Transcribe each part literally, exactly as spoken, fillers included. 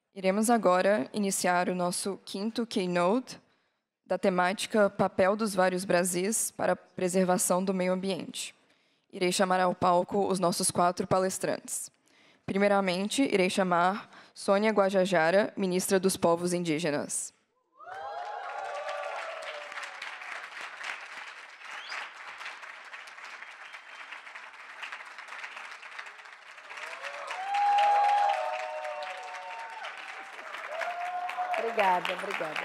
Iremos agora iniciar o nosso quinto Keynote da temática Papel dos Vários Brasis para a Preservação do Meio Ambiente. Irei chamar ao palco os nossos quatro palestrantes. Primeiramente, irei chamar Sônia Guajajara, ministra dos Povos Indígenas. Obrigada, obrigada.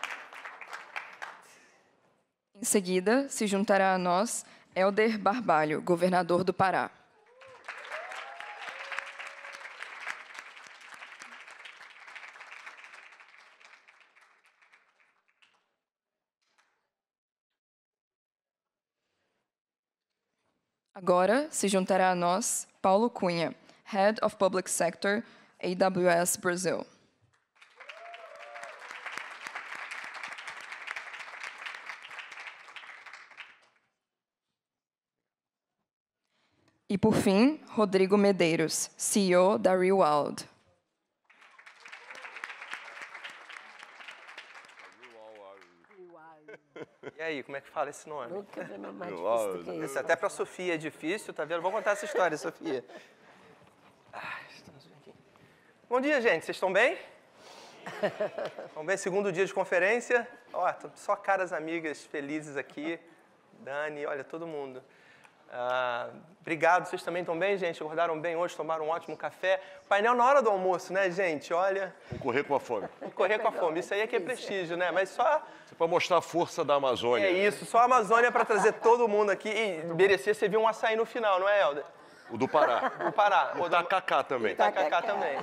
Em seguida, se juntará a nós Helder Barbalho, governador do Pará. Agora, se juntará a nós Paulo Cunha, Head of Public Sector, A W S Brasil. E, por fim, Rodrigo Medeiros, C E O da Rewild. E aí, como é que fala esse nome? Nunca vi uma mais difícil do que Isso, isso. até para a Sofia é difícil, tá vendo? Vamos contar essa história, Sofia. Ah, estamos aqui. Bom dia, gente. Vocês estão bem? Estão bem? Segundo dia de conferência. Ó, só caras amigas felizes aqui. Dani, olha, todo mundo. Ah, obrigado, vocês também estão bem, gente? Acordaram bem hoje, tomaram um ótimo café. Painel na hora do almoço, né, gente? Olha... Vamos correr com a fome. Correr com a fome, isso aí é que é prestígio, né? Mas só... Isso é para mostrar a força da Amazônia. É isso, só a Amazônia para trazer todo mundo aqui. E merecia você viu um açaí no final, não é, Helder? O do Pará. Do Pará. O Tacacá também. O Tacacá também.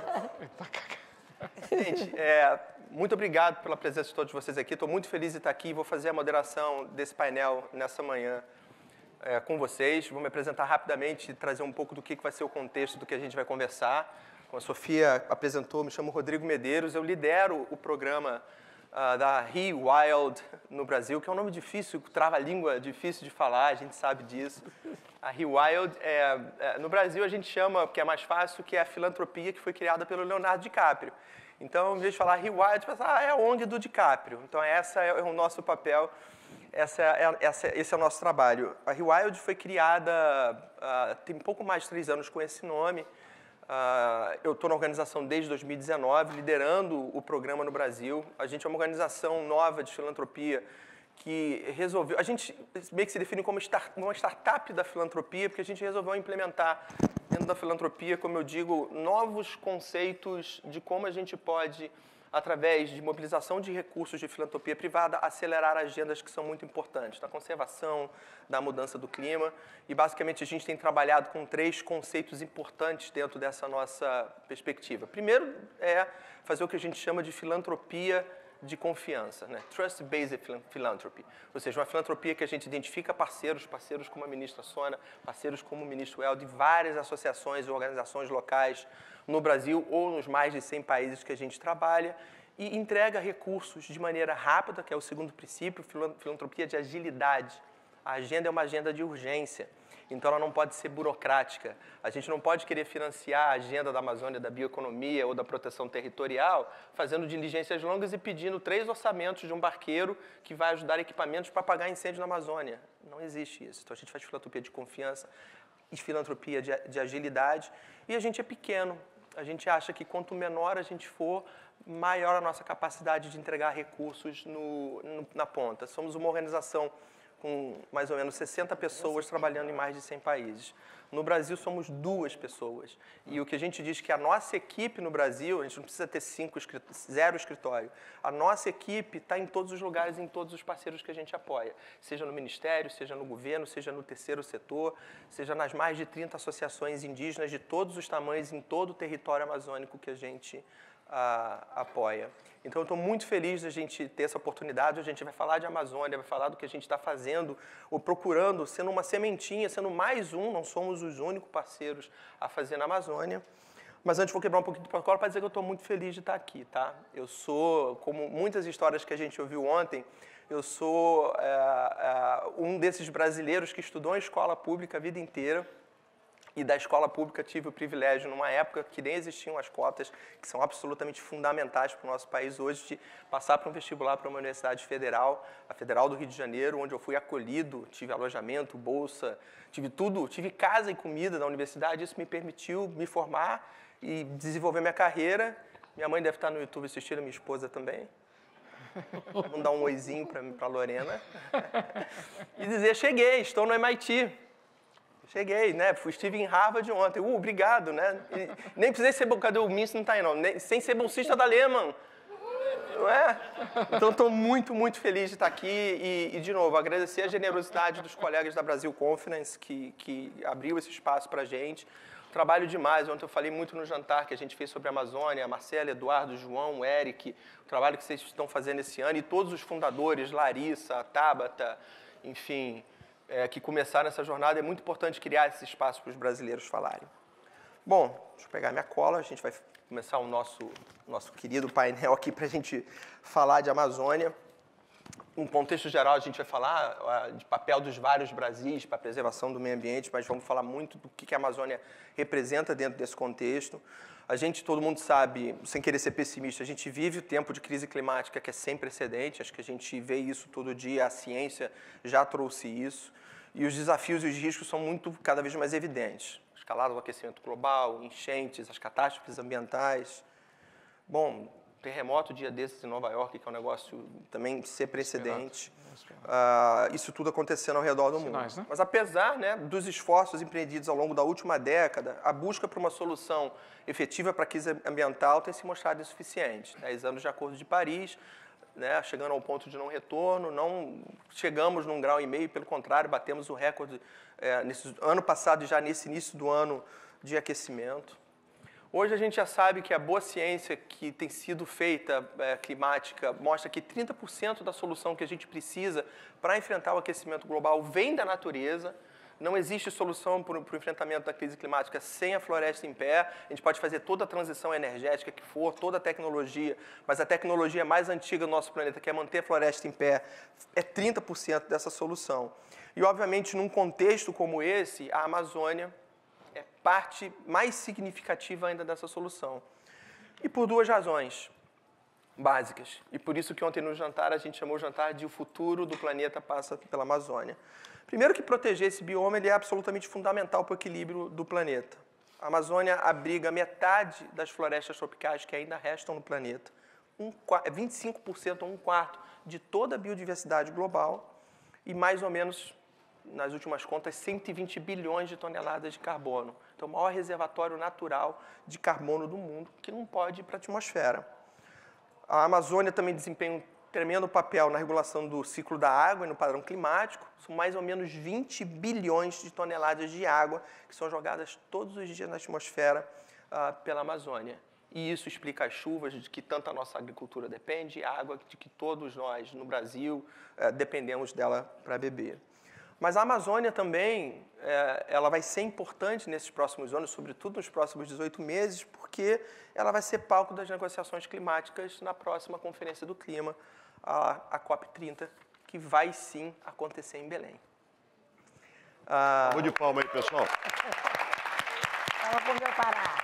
Gente, é, muito obrigado pela presença de todos vocês aqui. Estou muito feliz de estar aqui. Vou fazer a moderação desse painel nessa manhã é, com vocês. Vou me apresentar rapidamente e trazer um pouco do que vai ser o contexto do que a gente vai conversar. Como a Sofia apresentou, me chamo Rodrigo Medeiros. Eu lidero o programa uh, da Rewild no Brasil, que é um nome difícil, trava-língua, difícil de falar, a gente sabe disso. A Rewild, é, é, no Brasil, a gente chama, que é mais fácil, que é a filantropia que foi criada pelo Leonardo DiCaprio. Então, em vez de falar Rewild, você fala, ah, é a ONG do DiCaprio. Então, essa é o nosso papel, essa é, essa, esse é o nosso trabalho. A Rewild foi criada uh, tem pouco mais de três anos com esse nome. Uh, eu estou na organização desde dois mil e dezenove, liderando o programa no Brasil. A gente é uma organização nova de filantropia que resolveu... A gente meio que se define como uma startup da filantropia, porque a gente resolveu implementar dentro da filantropia, como eu digo, novos conceitos de como a gente pode, através de mobilização de recursos de filantropia privada, acelerar agendas que são muito importantes, da conservação, da mudança do clima. E, basicamente, a gente tem trabalhado com três conceitos importantes dentro dessa nossa perspectiva. Primeiro é fazer o que a gente chama de filantropia de confiança, né? Trust-based philanthropy, ou seja, uma filantropia que a gente identifica parceiros, parceiros como a ministra Sônia, parceiros como o ministro Helder, de várias associações e organizações locais no Brasil ou nos mais de cem países que a gente trabalha e entrega recursos de maneira rápida, que é o segundo princípio, filantropia de agilidade. A agenda é uma agenda de urgência. Então, ela não pode ser burocrática. A gente não pode querer financiar a agenda da Amazônia, da bioeconomia ou da proteção territorial, fazendo diligências longas e pedindo três orçamentos de um barqueiro que vai ajudar equipamentos para apagar incêndio na Amazônia. Não existe isso. Então, a gente faz filantropia de confiança e filantropia de, de agilidade. E a gente é pequeno. A gente acha que quanto menor a gente for, maior a nossa capacidade de entregar recursos no, no, na ponta. Somos uma organização com mais ou menos sessenta pessoas trabalhando em mais de cem países. No Brasil, somos duas pessoas. E o que a gente diz que a nossa equipe no Brasil, a gente não precisa ter cinco, zero escritório. A nossa equipe está em todos os lugares, em todos os parceiros que a gente apoia. Seja no Ministério, seja no governo, seja no terceiro setor, seja nas mais de trinta associações indígenas de todos os tamanhos, em todo o território amazônico que a gente a, apoia. Então, eu estou muito feliz de a gente ter essa oportunidade. A gente vai falar de Amazônia, vai falar do que a gente está fazendo ou procurando, sendo uma sementinha, sendo mais um, não somos os únicos parceiros a fazer na Amazônia. Mas antes vou quebrar um pouquinho do protocolo para dizer que eu estou muito feliz de estar aqui, tá? Eu sou, como muitas histórias que a gente ouviu ontem, eu sou é, é, um desses brasileiros que estudou em escola pública a vida inteira. E da escola pública tive o privilégio, numa época que nem existiam as cotas, que são absolutamente fundamentais para o nosso país hoje, de passar para um vestibular para uma universidade federal, a Federal do Rio de Janeiro, onde eu fui acolhido, tive alojamento, bolsa, tive tudo, tive casa e comida na universidade. Isso me permitiu me formar e desenvolver minha carreira. Minha mãe deve estar no YouTube assistindo, minha esposa também. Vamos dar um oizinho para a Lorena. E dizer, cheguei, estou no M I T. Cheguei, né? Fui, estive em Harvard ontem. Uh, obrigado, né? E nem precisei ser... Cadê o Minson? Não está aí, não. Nem, sem ser bolsista da Lehman. Não é? Então, estou muito, muito feliz de estar aqui. E, e, de novo, agradecer a generosidade dos colegas da Brasil Conference, que, que abriu esse espaço para a gente. Trabalho demais. Ontem eu falei muito no jantar que a gente fez sobre a Amazônia. A Marcela, Eduardo, João, o Eric. O trabalho que vocês estão fazendo esse ano. E todos os fundadores, Larissa, a Tabata, enfim... É, que começaram essa jornada, é muito importante criar esse espaço para os brasileiros falarem. Bom, deixa eu pegar minha cola, a gente vai começar o nosso, nosso querido painel aqui para a gente falar de Amazônia. Em contexto geral, a gente vai falar uh, de papel dos vários Brasis para a preservação do meio ambiente, mas vamos falar muito do que a Amazônia representa dentro desse contexto. A gente, todo mundo sabe, sem querer ser pessimista, a gente vive o tempo de crise climática que é sem precedente, acho que a gente vê isso todo dia, a ciência já trouxe isso, e os desafios e os riscos são muito, cada vez mais evidentes. A escalada do aquecimento global, enchentes, as catástrofes ambientais. Bom, terremoto dia desses em Nova York, que é um negócio também sem precedente. Uh, isso tudo acontecendo ao redor do Sinais, mundo. Né? Mas apesar, né, dos esforços empreendidos ao longo da última década, a busca por uma solução efetiva para a crise ambiental tem se mostrado insuficiente. Dez anos de Acordo de Paris, né, chegando ao ponto de não retorno, não chegamos num grau e meio, pelo contrário, batemos o recorde é, nesse ano passado e já nesse início do ano de aquecimento. Hoje a gente já sabe que a boa ciência que tem sido feita, é, climática, mostra que trinta por cento da solução que a gente precisa para enfrentar o aquecimento global vem da natureza. Não existe solução para o enfrentamento da crise climática sem a floresta em pé. A gente pode fazer toda a transição energética que for, toda a tecnologia, mas a tecnologia mais antiga do nosso planeta, que é manter a floresta em pé, é trinta por cento dessa solução. E, obviamente, num contexto como esse, a Amazônia é parte mais significativa ainda dessa solução. E por duas razões básicas. E por isso que ontem no jantar a gente chamou o jantar de o futuro do planeta passa pela Amazônia. Primeiro que proteger esse bioma ele é absolutamente fundamental para o equilíbrio do planeta. A Amazônia abriga metade das florestas tropicais que ainda restam no planeta. Um, vinte e cinco por cento ou um quarto de toda a biodiversidade global e mais ou menos, nas últimas contas, cento e vinte bilhões de toneladas de carbono. Então, o maior reservatório natural de carbono do mundo que não pode ir para a atmosfera. A Amazônia também desempenha um tremendo papel na regulação do ciclo da água e no padrão climático. São mais ou menos vinte bilhões de toneladas de água que são jogadas todos os dias na atmosfera uh, pela Amazônia. E isso explica as chuvas de que tanto a nossa agricultura depende, e a água de que todos nós no Brasil uh, dependemos dela para beber. Mas a Amazônia também é, ela vai ser importante nesses próximos anos, sobretudo nos próximos dezoito meses, porque ela vai ser palco das negociações climáticas na próxima Conferência do Clima, a, a COP trinta, que vai sim acontecer em Belém. Ah... Vou de palma aí, pessoal. Palma para o meu Pará.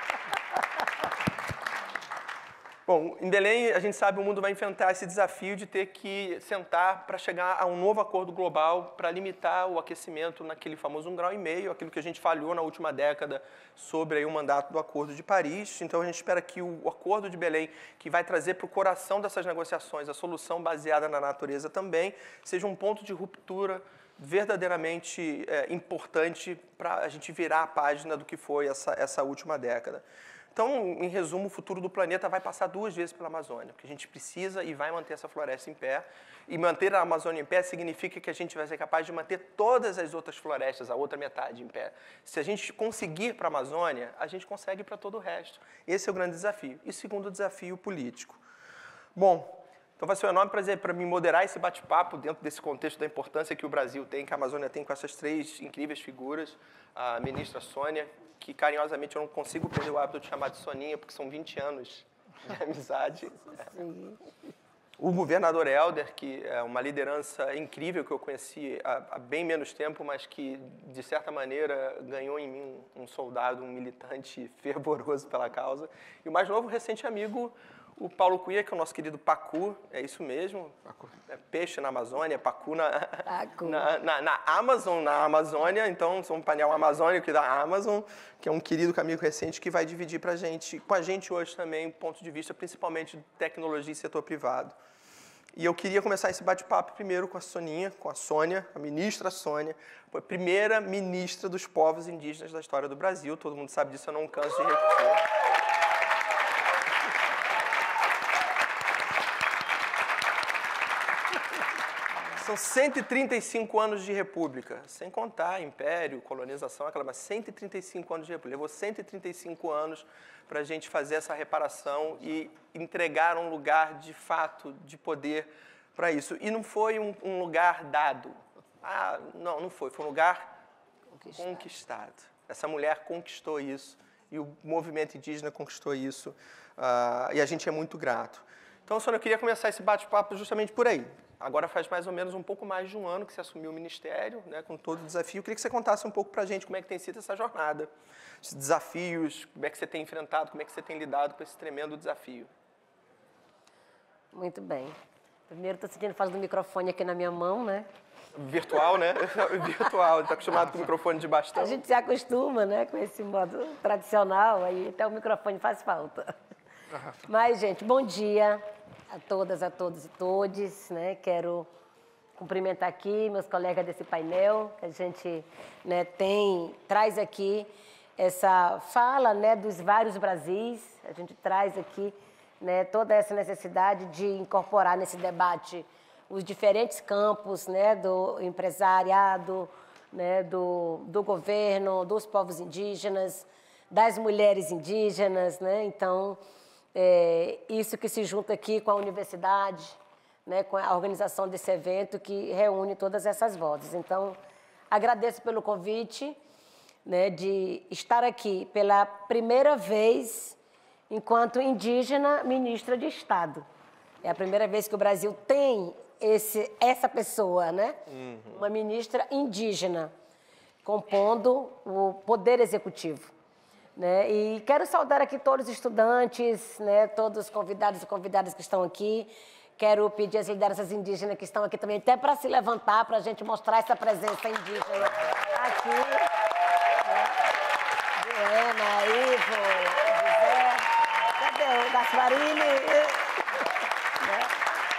Bom, em Belém, a gente sabe que o mundo vai enfrentar esse desafio de ter que sentar para chegar a um novo acordo global para limitar o aquecimento naquele famoso um grau e meio, aquilo que a gente falhou na última década sobre aí o mandato do Acordo de Paris. Então, a gente espera que o Acordo de Belém, que vai trazer para o coração dessas negociações a solução baseada na natureza também, seja um ponto de ruptura verdadeiramente é, importante para a gente virar a página do que foi essa, essa última década. Então, em resumo, o futuro do planeta vai passar duas vezes pela Amazônia, porque a gente precisa e vai manter essa floresta em pé. E manter a Amazônia em pé significa que a gente vai ser capaz de manter todas as outras florestas, a outra metade, em pé. Se a gente conseguir para a Amazônia, a gente consegue para todo o resto. Esse é o grande desafio. E segundo desafio político. Bom, então vai ser um enorme prazer para mim moderar esse bate-papo dentro desse contexto da importância que o Brasil tem, que a Amazônia tem com essas três incríveis figuras. A ministra Sônia, que carinhosamente eu não consigo perder o hábito de chamar de Soninha, porque são vinte anos de amizade. Sim. o governador Helder, que é uma liderança incrível que eu conheci há, há bem menos tempo, mas que, de certa maneira, ganhou em mim um soldado, um militante fervoroso pela causa. E o mais novo, recente amigo, o Paulo Cunha, que é o nosso querido Pacu, é isso mesmo, Pacu, é peixe na Amazônia, Pacu na, Pacu. Na, na, na Amazon, na Amazônia, então sou um painel amazônico da Amazon, que é um querido amigo recente que vai dividir pra gente, com a gente hoje também, ponto de vista principalmente de tecnologia e setor privado. E eu queria começar esse bate-papo primeiro com a Soninha, com a Sônia, a ministra Sônia, foi a primeira ministra dos povos indígenas da história do Brasil, todo mundo sabe disso, eu não canso de repetir. São cento e trinta e cinco anos de república, sem contar império, colonização, aquela, mas cento e trinta e cinco anos de república. Levou cento e trinta e cinco anos para a gente fazer essa reparação e entregar um lugar de fato de poder para isso. E não foi um, um lugar dado. Ah, não, não foi. Foi um lugar conquistado. conquistado. Essa mulher conquistou isso e o movimento indígena conquistou isso. Uh, e a gente é muito grato. Então, Sônia, eu queria começar esse bate-papo justamente por aí. Agora faz mais ou menos um pouco mais de um ano que você assumiu o ministério, né, com todo o desafio. Eu queria que você contasse um pouco para a gente como é que tem sido essa jornada, esses desafios, como é que você tem enfrentado, como é que você tem lidado com esse tremendo desafio. Muito bem. Primeiro, estou sentindo falta do microfone aqui na minha mão, né? Virtual, né? Virtual, está acostumado com o microfone de bastão. A gente se acostuma, né, com esse modo tradicional, aí até o microfone faz falta. Mas, gente, bom dia a todas, a todos e todes, né? Quero cumprimentar aqui meus colegas desse painel, que a gente, né, tem, traz aqui essa fala, né, dos vários Brasis, a gente traz aqui, né, toda essa necessidade de incorporar nesse debate os diferentes campos, né, do empresariado, né, do, do governo, dos povos indígenas, das mulheres indígenas, né? Então, é, isso que se junta aqui com a universidade, né, com a organização desse evento que reúne todas essas vozes. Então, agradeço pelo convite, né, de estar aqui pela primeira vez enquanto indígena ministra de Estado. É a primeira vez que o Brasil tem esse, essa pessoa, né? Uhum. Uma ministra indígena, compondo o Poder Executivo. Né? E quero saudar aqui todos os estudantes, né, todos os convidados e convidadas que estão aqui. Quero pedir às lideranças indígenas que estão aqui também, até para se levantar, para a gente mostrar essa presença indígena aqui. Né? Joana, Ivo, José, cadê o Gasparini? Né?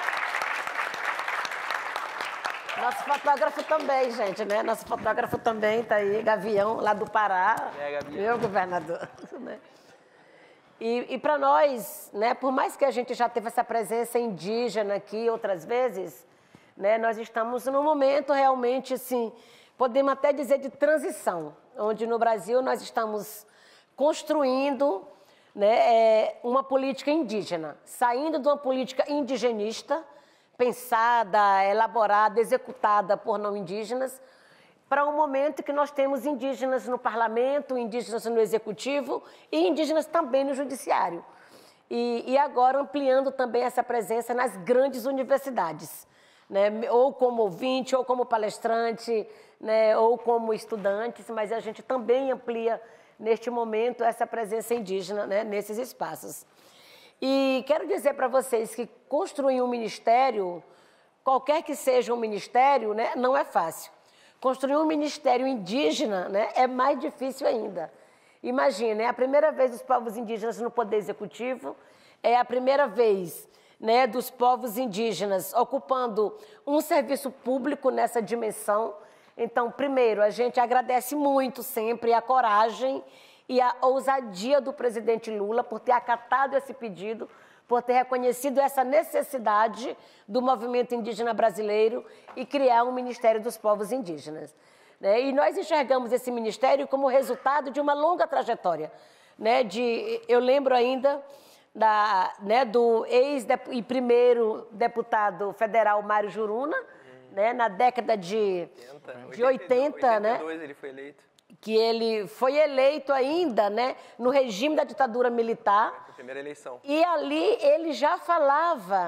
Nosso fotógrafo também, gente, né? Nosso fotógrafo também está aí, Gavião, lá do Pará. É, Gavião. Meu governador. Né? E, e para nós, né, por mais que a gente já teve essa presença indígena aqui outras vezes, né, nós estamos num momento realmente, assim, podemos até dizer de transição, onde no Brasil nós estamos construindo, né, é, uma política indígena, saindo de uma política indigenista, pensada, elaborada, executada por não indígenas, para um momento que nós temos indígenas no parlamento, indígenas no executivo e indígenas também no judiciário. E, e agora ampliando também essa presença nas grandes universidades, né? Ou como ouvinte, ou como palestrante, né? Ou como estudantes, mas a gente também amplia neste momento essa presença indígena, né? Nesses espaços. E quero dizer para vocês que construir um ministério, qualquer que seja um ministério, né, não é fácil. Construir um ministério indígena, né, é mais difícil ainda. Imagina, é a primeira vez dos povos indígenas no Poder Executivo, é a primeira vez, né, dos povos indígenas ocupando um serviço público nessa dimensão. Então, primeiro, a gente agradece muito sempre a coragem e a ousadia do presidente Lula por ter acatado esse pedido, por ter reconhecido essa necessidade do movimento indígena brasileiro e criar um Ministério dos Povos Indígenas. Né? E nós enxergamos esse ministério como resultado de uma longa trajetória. Né? De, eu lembro ainda da, né, do ex e primeiro deputado federal Mário Juruna, hum. né, na década de oitenta, de oitenta, oitenta e dois, né? Ele foi eleito. Que ele foi eleito ainda, né, no regime da ditadura militar. Foi a primeira eleição. E ali ele já falava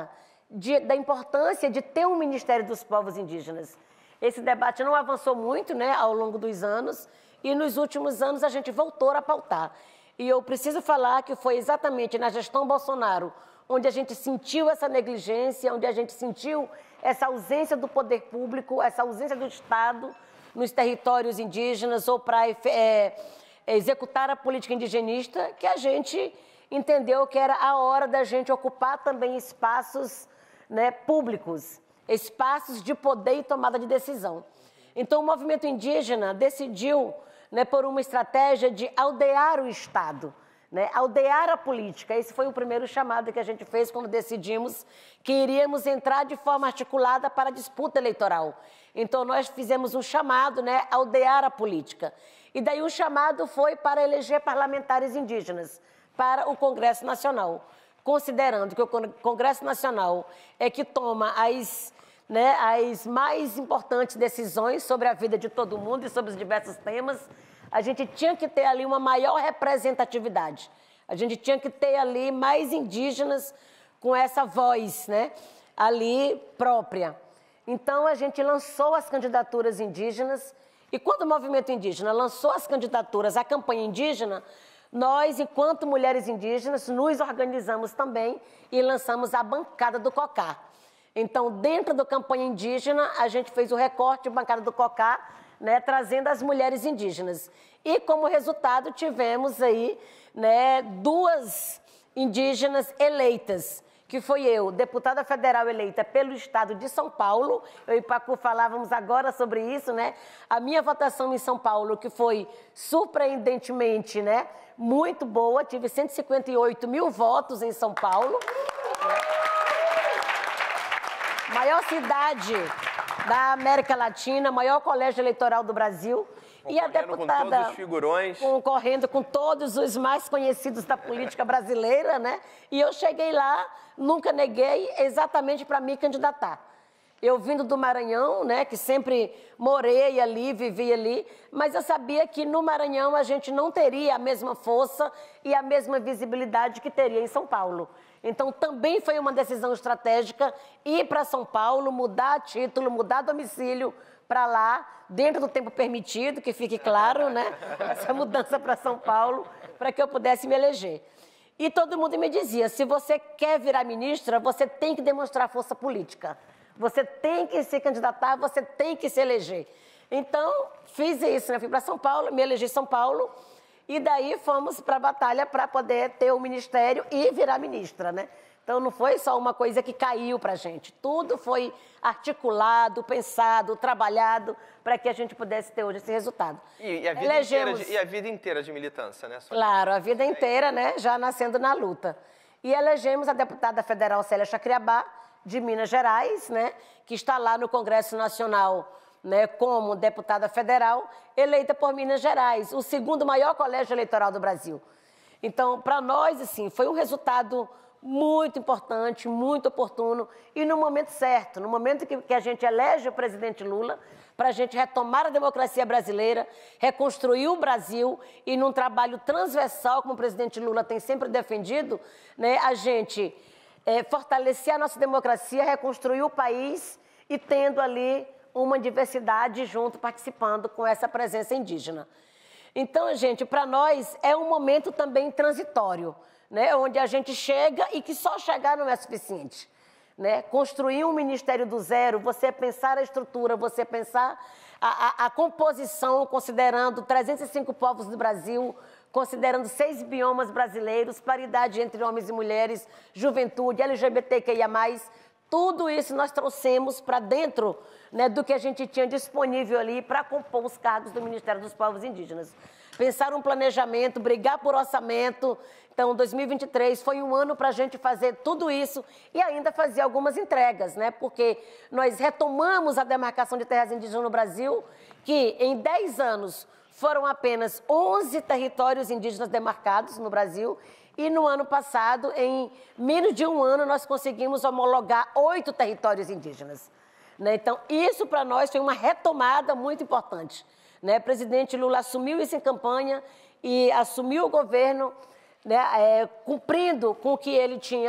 de, da importância de ter um Ministério dos Povos Indígenas. Esse debate não avançou muito, né, ao longo dos anos, e nos últimos anos a gente voltou a pautar. E eu preciso falar que foi exatamente na gestão Bolsonaro onde a gente sentiu essa negligência, onde a gente sentiu essa ausência do poder público, essa ausência do Estado nos territórios indígenas ou para é, executar a política indigenista, que a gente entendeu que era a hora da gente ocupar também espaços, né, públicos, espaços de poder e tomada de decisão. Então, o movimento indígena decidiu, né, por uma estratégia de aldear o Estado, né, aldear a política. Esse foi o primeiro chamado que a gente fez quando decidimos que iríamos entrar de forma articulada para a disputa eleitoral. Então, nós fizemos um chamado, né, aldear a política. E daí o chamado foi para eleger parlamentares indígenas para o Congresso Nacional, considerando que o Congresso Nacional é que toma as, né, as mais importantes decisões sobre a vida de todo mundo e sobre os diversos temas. A gente tinha que ter ali uma maior representatividade. A gente tinha que ter ali mais indígenas com essa voz, né, ali própria. Então, a gente lançou as candidaturas indígenas e quando o movimento indígena lançou as candidaturas à campanha indígena, nós, enquanto mulheres indígenas, nos organizamos também e lançamos a bancada do COCÁ. Então, dentro da campanha indígena, a gente fez o recorte de bancada do COCÁ, né, trazendo as mulheres indígenas. E, como resultado, tivemos aí, né, duas indígenas eleitas, que foi eu, deputada federal eleita pelo estado de São Paulo. Eu e Pacu falávamos agora sobre isso, né? A minha votação em São Paulo, que foi surpreendentemente, né, muito boa, tive cento e cinquenta e oito mil votos em São Paulo. Maior cidade da América Latina, maior colégio eleitoral do Brasil. E a deputada, com todos os figurões. Concorrendo com todos os mais conhecidos da política brasileira, né? E eu cheguei lá, nunca neguei, exatamente para me candidatar. Eu vindo do Maranhão, né, que sempre morei ali, vivi ali, mas eu sabia que no Maranhão a gente não teria a mesma força e a mesma visibilidade que teria em São Paulo. Então, também foi uma decisão estratégica ir para São Paulo, mudar título, mudar domicílio para lá, dentro do tempo permitido, que fique claro, né? Essa mudança para São Paulo, para que eu pudesse me eleger. E todo mundo me dizia, se você quer virar ministra, você tem que demonstrar força política. Você tem que se candidatar, você tem que se eleger. Então, fiz isso, né? Fui para São Paulo, me elegi em São Paulo, e daí fomos para a batalha para poder ter o ministério e virar ministra, né? Então, não foi só uma coisa que caiu para a gente. Tudo foi articulado, pensado, trabalhado para que a gente pudesse ter hoje esse resultado. E, e, a, vida Elegemos... inteira de, e a vida inteira de militância, né, Sônia? Claro, a vida inteira, né, já nascendo na luta. E elegemos a deputada federal Célia Chacriabá, de Minas Gerais, né, que está lá no Congresso Nacional, né, como deputada federal, eleita por Minas Gerais, o segundo maior colégio eleitoral do Brasil. Então, para nós, assim, foi um resultado muito importante, muito oportuno e no momento certo, no momento que, que a gente elege o presidente Lula, para a gente retomar a democracia brasileira, reconstruir o Brasil e num trabalho transversal, como o presidente Lula tem sempre defendido, né, a gente é, fortalecer a nossa democracia, reconstruir o país e tendo ali uma diversidade junto, participando com essa presença indígena. Então, gente, para nós é um momento também transitório, né, onde a gente chega e que só chegar não é suficiente. Né? Construir um ministério do zero, você pensar a estrutura, você pensar a, a, a composição, considerando trezentos e cinco povos do Brasil, considerando seis biomas brasileiros, paridade entre homens e mulheres, juventude, L G B T Q I A mais, tudo isso nós trouxemos para dentro, né, do que a gente tinha disponível ali para compor os cargos do Ministério dos Povos Indígenas. Pensar um planejamento, brigar por orçamento. Então, dois mil e vinte e três foi um ano para a gente fazer tudo isso e ainda fazer algumas entregas, né? Porque nós retomamos a demarcação de terras indígenas no Brasil, que em dez anos foram apenas onze territórios indígenas demarcados no Brasil. E no ano passado, em menos de um ano, nós conseguimos homologar oito territórios indígenas. Né? Então, isso para nós foi uma retomada muito importante. Né? O presidente Lula assumiu isso em campanha e assumiu o governo, né, é, cumprindo com o que ele tinha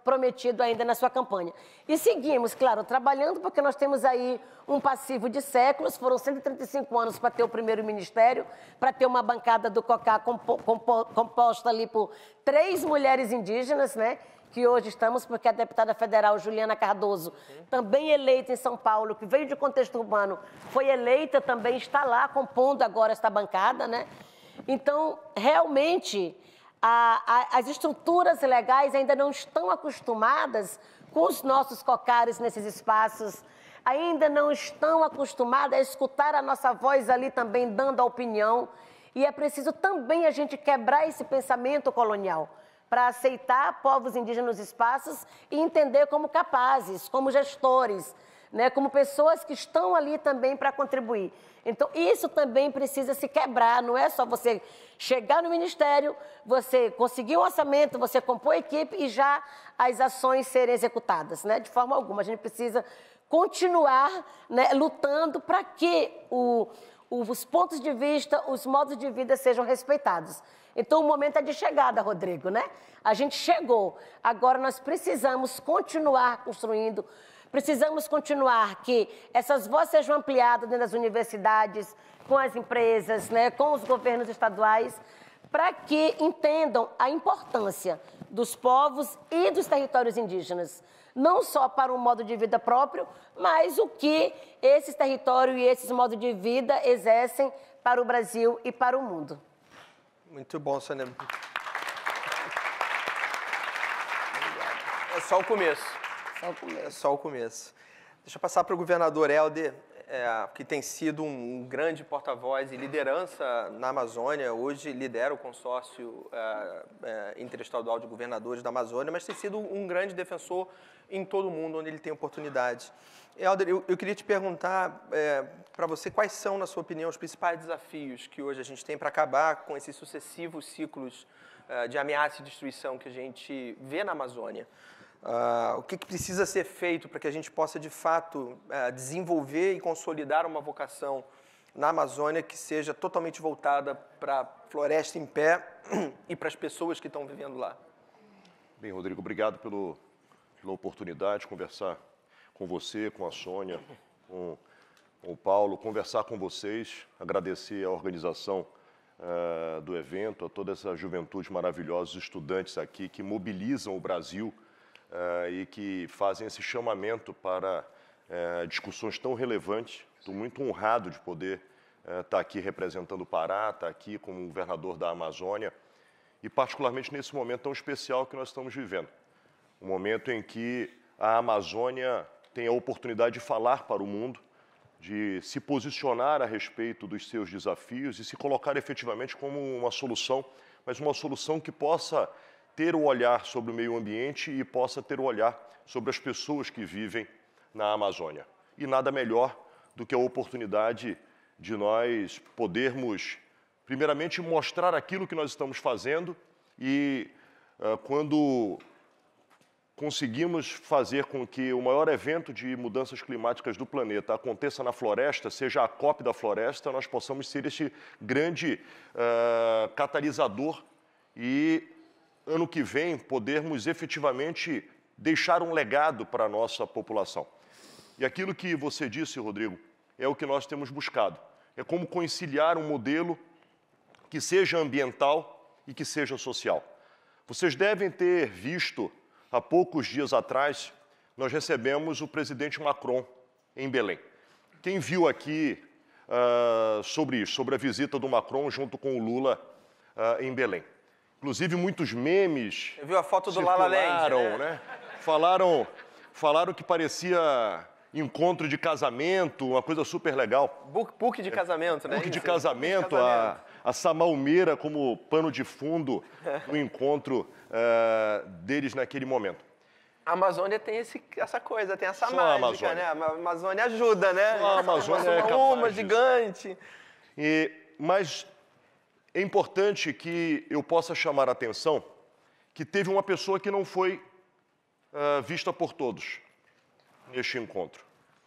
prometido ainda na sua campanha. E seguimos, claro, trabalhando, porque nós temos aí um passivo de séculos, foram cento e trinta e cinco anos para ter o primeiro ministério, para ter uma bancada do COCA compo, compo, composta ali por três mulheres indígenas, né? Que hoje estamos, porque a deputada federal Juliana Cardoso, também eleita em São Paulo, que veio de contexto urbano, foi eleita também, está lá compondo agora esta bancada, né? Então, realmente, a, a, as estruturas legais ainda não estão acostumadas com os nossos cocares nesses espaços, ainda não estão acostumadas a escutar a nossa voz ali também dando a opinião, e é preciso também a gente quebrar esse pensamento colonial, para aceitar povos indígenas nos espaços e entender como capazes, como gestores, né, como pessoas que estão ali também para contribuir. Então, isso também precisa se quebrar, não é só você chegar no ministério, você conseguir um orçamento, você compor a equipe e já as ações serem executadas, né, de forma alguma. A gente precisa continuar, né, lutando para que o, os pontos de vista, os modos de vida sejam respeitados. Então, o momento é de chegada, Rodrigo, né? A gente chegou. Agora, nós precisamos continuar construindo, precisamos continuar que essas vozes sejam ampliadas dentro das universidades, com as empresas, né, com os governos estaduais, para que entendam a importância dos povos e dos territórios indígenas, não só para um modo de vida próprio, mas o que esses territórios e esses modos de vida exercem para o Brasil e para o mundo. Muito bom, Sônia. É só o começo. Só o começo. É só o começo. Deixa eu passar para o governador Helder, é, que tem sido um grande porta-voz e liderança na Amazônia. Hoje lidera o consórcio é, é, interestadual de governadores da Amazônia, mas tem sido um grande defensor em todo o mundo onde ele tem oportunidade. Helder, eu, eu queria te perguntar é, para você quais são, na sua opinião, os principais desafios que hoje a gente tem para acabar com esses sucessivos ciclos é, de ameaça e destruição que a gente vê na Amazônia. Uh, o que, que precisa ser feito para que a gente possa, de fato, uh, desenvolver e consolidar uma vocação na Amazônia que seja totalmente voltada para a floresta em pé e para as pessoas que estão vivendo lá? Bem, Rodrigo, obrigado pelo, pela oportunidade de conversar com você, com a Sônia, com, com o Paulo, conversar com vocês, agradecer a organização uh, do evento, a toda essa juventude maravilhosa, os estudantes aqui que mobilizam o Brasil Uh, e que fazem esse chamamento para uh, discussões tão relevantes. Estou muito honrado de poder estar uh, tá aqui representando o Pará, estar tá aqui como governador da Amazônia, e particularmente nesse momento tão especial que nós estamos vivendo. Um momento em que a Amazônia tem a oportunidade de falar para o mundo, de se posicionar a respeito dos seus desafios e se colocar efetivamente como uma solução, mas uma solução que possa ter o olhar sobre o meio ambiente e possa ter o olhar sobre as pessoas que vivem na Amazônia. E nada melhor do que a oportunidade de nós podermos, primeiramente, mostrar aquilo que nós estamos fazendo e, uh, quando conseguimos fazer com que o maior evento de mudanças climáticas do planeta aconteça na floresta, seja a COP da floresta, nós possamos ser este grande uh, catalisador e ano que vem, podermos efetivamente deixar um legado para a nossa população. E aquilo que você disse, Rodrigo, é o que nós temos buscado. É como conciliar um modelo que seja ambiental e que seja social. Vocês devem ter visto, há poucos dias atrás, nós recebemos o presidente Macron em Belém. Quem viu aqui uh, sobre isso, sobre a visita do Macron junto com o Lula uh, em Belém? Inclusive, muitos memes viu a foto do La La Land, né? né? Falaram, falaram que parecia encontro de casamento, uma coisa super legal. Book, book de casamento, né? Book de casamento, a, a Samalmeira como pano de fundo no encontro uh, deles naquele momento. A Amazônia tem esse, essa coisa, tem essa Só mágica, a né? A Amazônia ajuda, né? Só a Amazônia é capaz uma disso. gigante. E, mas é importante que eu possa chamar a atenção que teve uma pessoa que não foi uh, vista por todos neste encontro.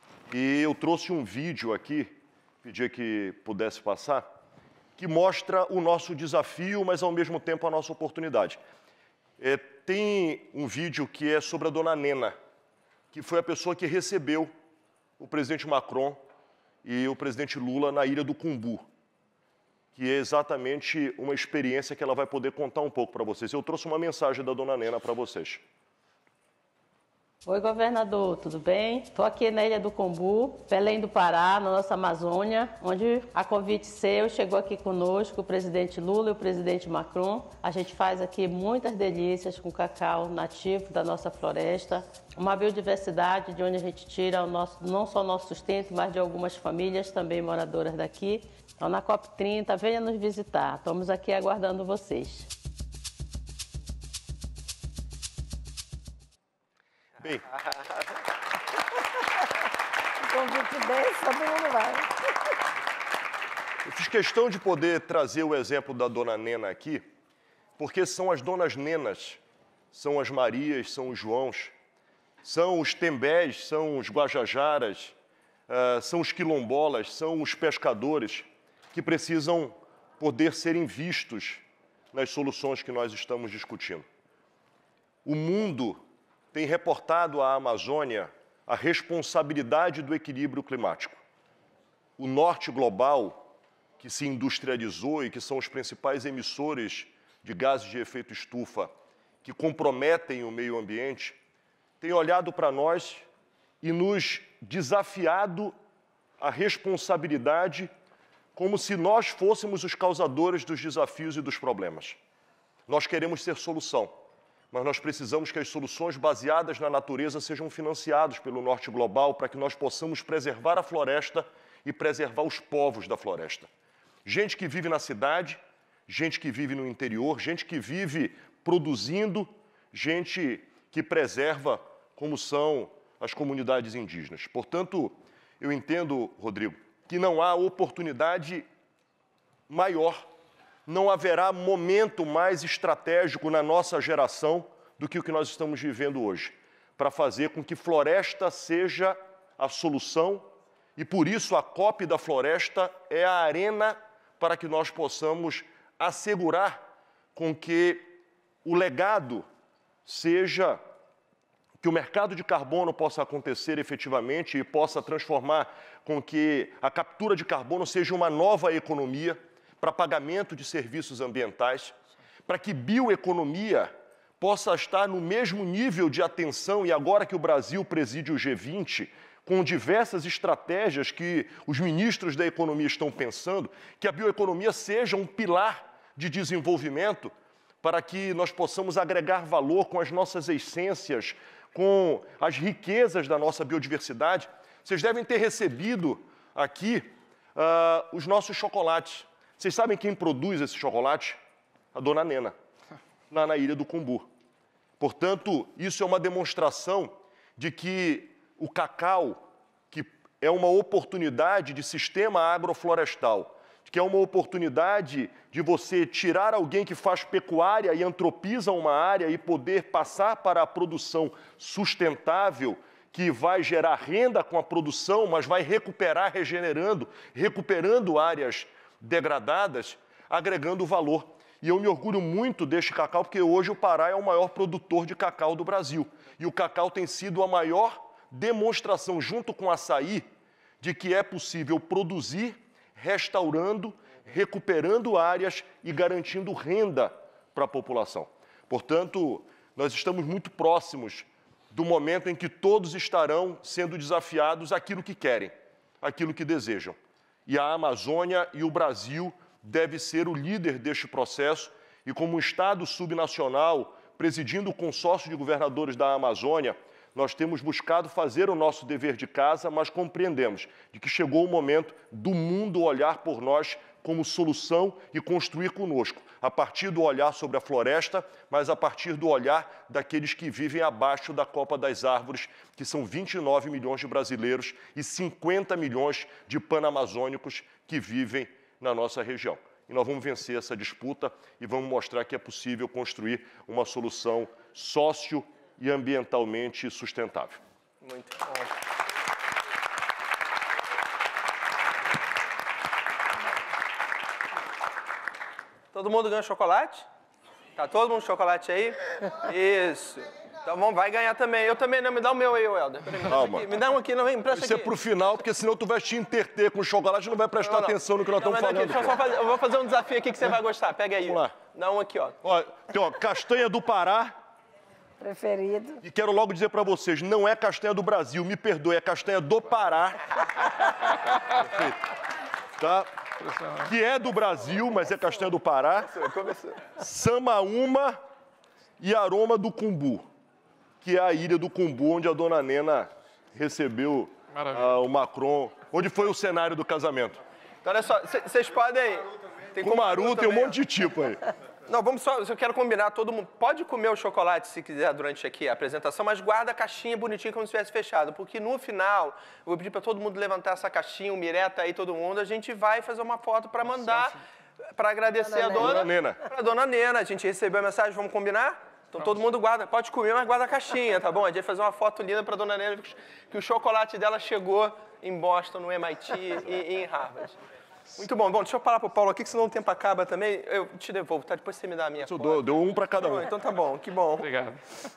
E eu trouxe um vídeo aqui, pedi que pudesse passar, que mostra o nosso desafio, mas ao mesmo tempo a nossa oportunidade. É, tem um vídeo que é sobre a dona Nena, que foi a pessoa que recebeu o presidente Macron e o presidente Lula na Ilha do Cumbu, que é exatamente uma experiência que ela vai poder contar um pouco para vocês. Eu trouxe uma mensagem da dona Nena para vocês. Oi, governador, tudo bem? Estou aqui na Ilha do Cumbu, Belém do Pará, na nossa Amazônia, onde, a convite seu, chegou aqui conosco o presidente Lula e o presidente Macron. A gente faz aqui muitas delícias com cacau nativo da nossa floresta, uma biodiversidade de onde a gente tira o nosso, não só o nosso sustento, mas de algumas famílias também moradoras daqui. Então, na COP trinta, venha nos visitar. Estamos aqui aguardando vocês. Bem, Convite desse, todo mundo vai. eu fiz questão de poder trazer o exemplo da dona Nena aqui, porque são as donas Nenas, são as Marias, são os Joãos, são os Tembés, são os Guajajaras, uh, são os quilombolas, são os pescadores que precisam poder serem vistos nas soluções que nós estamos discutindo. O mundo tem reportado à Amazônia a responsabilidade do equilíbrio climático. O norte global, que se industrializou e que são os principais emissores de gases de efeito estufa, que comprometem o meio ambiente, tem olhado para nós e nos desafiado a responsabilidade como se nós fôssemos os causadores dos desafios e dos problemas. Nós queremos ser solução, mas nós precisamos que as soluções baseadas na natureza sejam financiadas pelo norte global para que nós possamos preservar a floresta e preservar os povos da floresta. Gente que vive na cidade, gente que vive no interior, gente que vive produzindo, gente que preserva, como são as comunidades indígenas. Portanto, eu entendo, Rodrigo, que não há oportunidade maior, não haverá momento mais estratégico na nossa geração do que o que nós estamos vivendo hoje, para fazer com que floresta seja a solução e, por isso, a COP da Floresta é a arena para que nós possamos assegurar com que o legado seja que o mercado de carbono possa acontecer efetivamente e possa transformar com que a captura de carbono seja uma nova economia para pagamento de serviços ambientais, para que bioeconomia possa estar no mesmo nível de atenção, e agora que o Brasil preside o G vinte, com diversas estratégias que os ministros da economia estão pensando, que a bioeconomia seja um pilar de desenvolvimento para que nós possamos agregar valor com as nossas essências, com as riquezas da nossa biodiversidade. Vocês devem ter recebido aqui uh, os nossos chocolates. Vocês sabem quem produz esse chocolate? A dona Nena, lá na Ilha do Cumbu. Portanto, isso é uma demonstração de que o cacau, que é uma oportunidade de sistema agroflorestal, que é uma oportunidade de você tirar alguém que faz pecuária e antropiza uma área e poder passar para a produção sustentável, que vai gerar renda com a produção, mas vai recuperar, regenerando, recuperando áreas degradadas, agregando valor. E eu me orgulho muito deste cacau, porque hoje o Pará é o maior produtor de cacau do Brasil. E o cacau tem sido a maior demonstração, junto com o açaí, de que é possível produzir, restaurando, recuperando áreas e garantindo renda para a população. Portanto, nós estamos muito próximos do momento em que todos estarão sendo desafiados àquilo que querem, àquilo que desejam. E a Amazônia e o Brasil deve ser o líder deste processo, e como um Estado subnacional, presidindo o consórcio de governadores da Amazônia, nós temos buscado fazer o nosso dever de casa, mas compreendemos de que chegou o momento do mundo olhar por nós como solução e construir conosco, a partir do olhar sobre a floresta, mas a partir do olhar daqueles que vivem abaixo da copa das árvores, que são vinte e nove milhões de brasileiros e cinquenta milhões de panamazônicos que vivem na nossa região. E nós vamos vencer essa disputa e vamos mostrar que é possível construir uma solução sócio e ambientalmente sustentável. Muito bom. Todo mundo ganha chocolate? Tá todo mundo chocolate aí? Isso. Então vamos, vai ganhar também. Eu também não, me dá o meu aí, Helder. Calma. Me dá um aqui, não vem, empresta Isso aqui. é pro final, porque senão tu vai te interter com o chocolate e não vai prestar não, não. atenção no que nós não, estamos falando. Aqui, deixa eu, só fazer, eu vou fazer um desafio aqui que você vai gostar. Pega aí. Vamos lá. Dá um aqui, ó. Ó, tem, ó, castanha do Pará. Preferido. E quero logo dizer para vocês, não é castanha do Brasil, me perdoe, é castanha do Pará. Perfeito. Tá? Que é do Brasil, mas é castanha do Pará. Samaúma e aroma do Cumbu, que é a ilha do Cumbu, onde a dona Nena recebeu uh, o Macron, onde foi o cenário do casamento. Então, olha só, vocês podem... Tem Cumaru, tem um monte de tipo aí. Não, vamos só, eu quero combinar, todo mundo pode comer o chocolate se quiser durante aqui a apresentação, mas guarda a caixinha bonitinha como se estivesse fechado, porque no final, eu vou pedir para todo mundo levantar essa caixinha, o Mireta aí, todo mundo, a gente vai fazer uma foto para mandar, para agradecer dona a dona, dona Nena. Para dona Nena, a gente recebeu a mensagem, vamos combinar? Então todo mundo guarda, pode comer, mas guarda a caixinha, tá bom? A gente vai fazer uma foto linda para dona Nena, que o chocolate dela chegou em Boston, no M I T e, e em Harvard. Muito bom. Bom, deixa eu parar pro Paulo aqui, que senão o tempo acaba também. Eu te devolvo, tá? Depois você me dá a minha Eu dou, deu um para cada um. Então tá bom, que bom. Obrigado.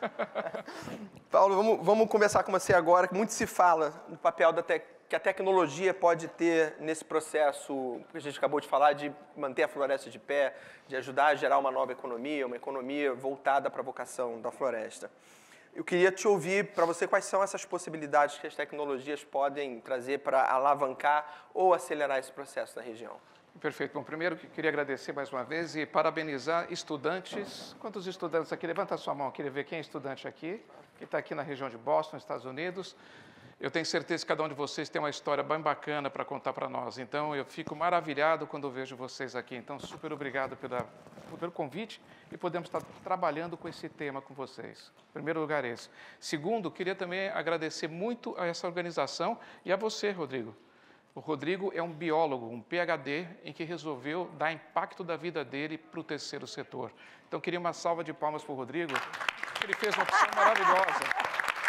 Paulo, vamos, vamos conversar com você agora. Muito se fala do papel da te- que a tecnologia pode ter nesse processo que a gente acabou de falar, de manter a floresta de pé, de ajudar a gerar uma nova economia, uma economia voltada para a vocação da floresta. Eu queria te ouvir, para você, quais são essas possibilidades que as tecnologias podem trazer para alavancar ou acelerar esse processo na região. Perfeito. Bom, primeiro, queria agradecer mais uma vez e parabenizar estudantes. Quantos estudantes aqui? Levanta a sua mão, queria ver quem é estudante aqui, que está aqui na região de Boston, Estados Unidos. Eu tenho certeza que cada um de vocês tem uma história bem bacana para contar para nós. Então, eu fico maravilhado quando eu vejo vocês aqui. Então, super obrigado pela, pelo convite e podemos estar trabalhando com esse tema com vocês. Em primeiro lugar, esse. Segundo, queria também agradecer muito a essa organização e a você, Rodrigo. O Rodrigo é um biólogo, um P H D, em que resolveu dar impacto da vida dele para o terceiro setor. Então, queria uma salva de palmas para o Rodrigo, porque ele fez uma opção maravilhosa.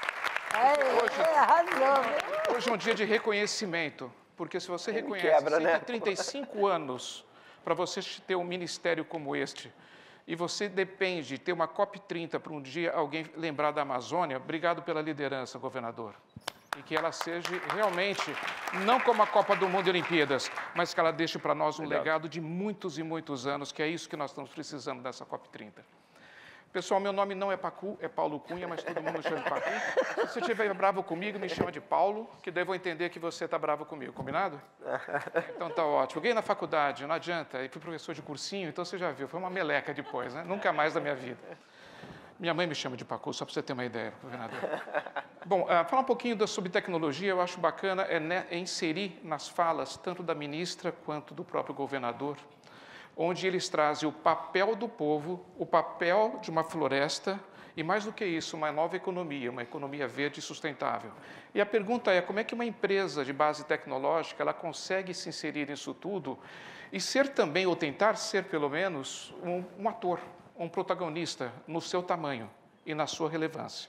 Hoje, hoje é um dia de reconhecimento, porque se você reconhece quebra, né? cento e trinta e cinco anos para você ter um ministério como este, e você depende de ter uma COP trinta para um dia alguém lembrar da Amazônia, obrigado pela liderança, governador. E que ela seja realmente, não como a Copa do Mundo e Olimpíadas, mas que ela deixe para nós um obrigado. legado de muitos e muitos anos, que é isso que nós estamos precisando dessa COP trinta. Pessoal, meu nome não é Pacu, é Paulo Cunha, mas todo mundo me chama de Pacu. Se você estiver bravo comigo, me chama de Paulo, que daí eu vou entender que você está bravo comigo, combinado? Então tá ótimo. Eu ganhei na faculdade, não adianta, e fui professor de cursinho, então você já viu, foi uma meleca depois, né? Nunca mais da minha vida. Minha mãe me chama de Pacu, só para você ter uma ideia, governador. Bom, uh, falar um pouquinho da, sobre tecnologia, eu acho bacana é, né, é inserir nas falas, tanto da ministra quanto do próprio governador, onde eles trazem o papel do povo, o papel de uma floresta e, mais do que isso, uma nova economia, uma economia verde e sustentável. E a pergunta é, como é que uma empresa de base tecnológica ela consegue se inserir nisso tudo e ser também, ou tentar ser pelo menos, um, um ator, um protagonista no seu tamanho e na sua relevância.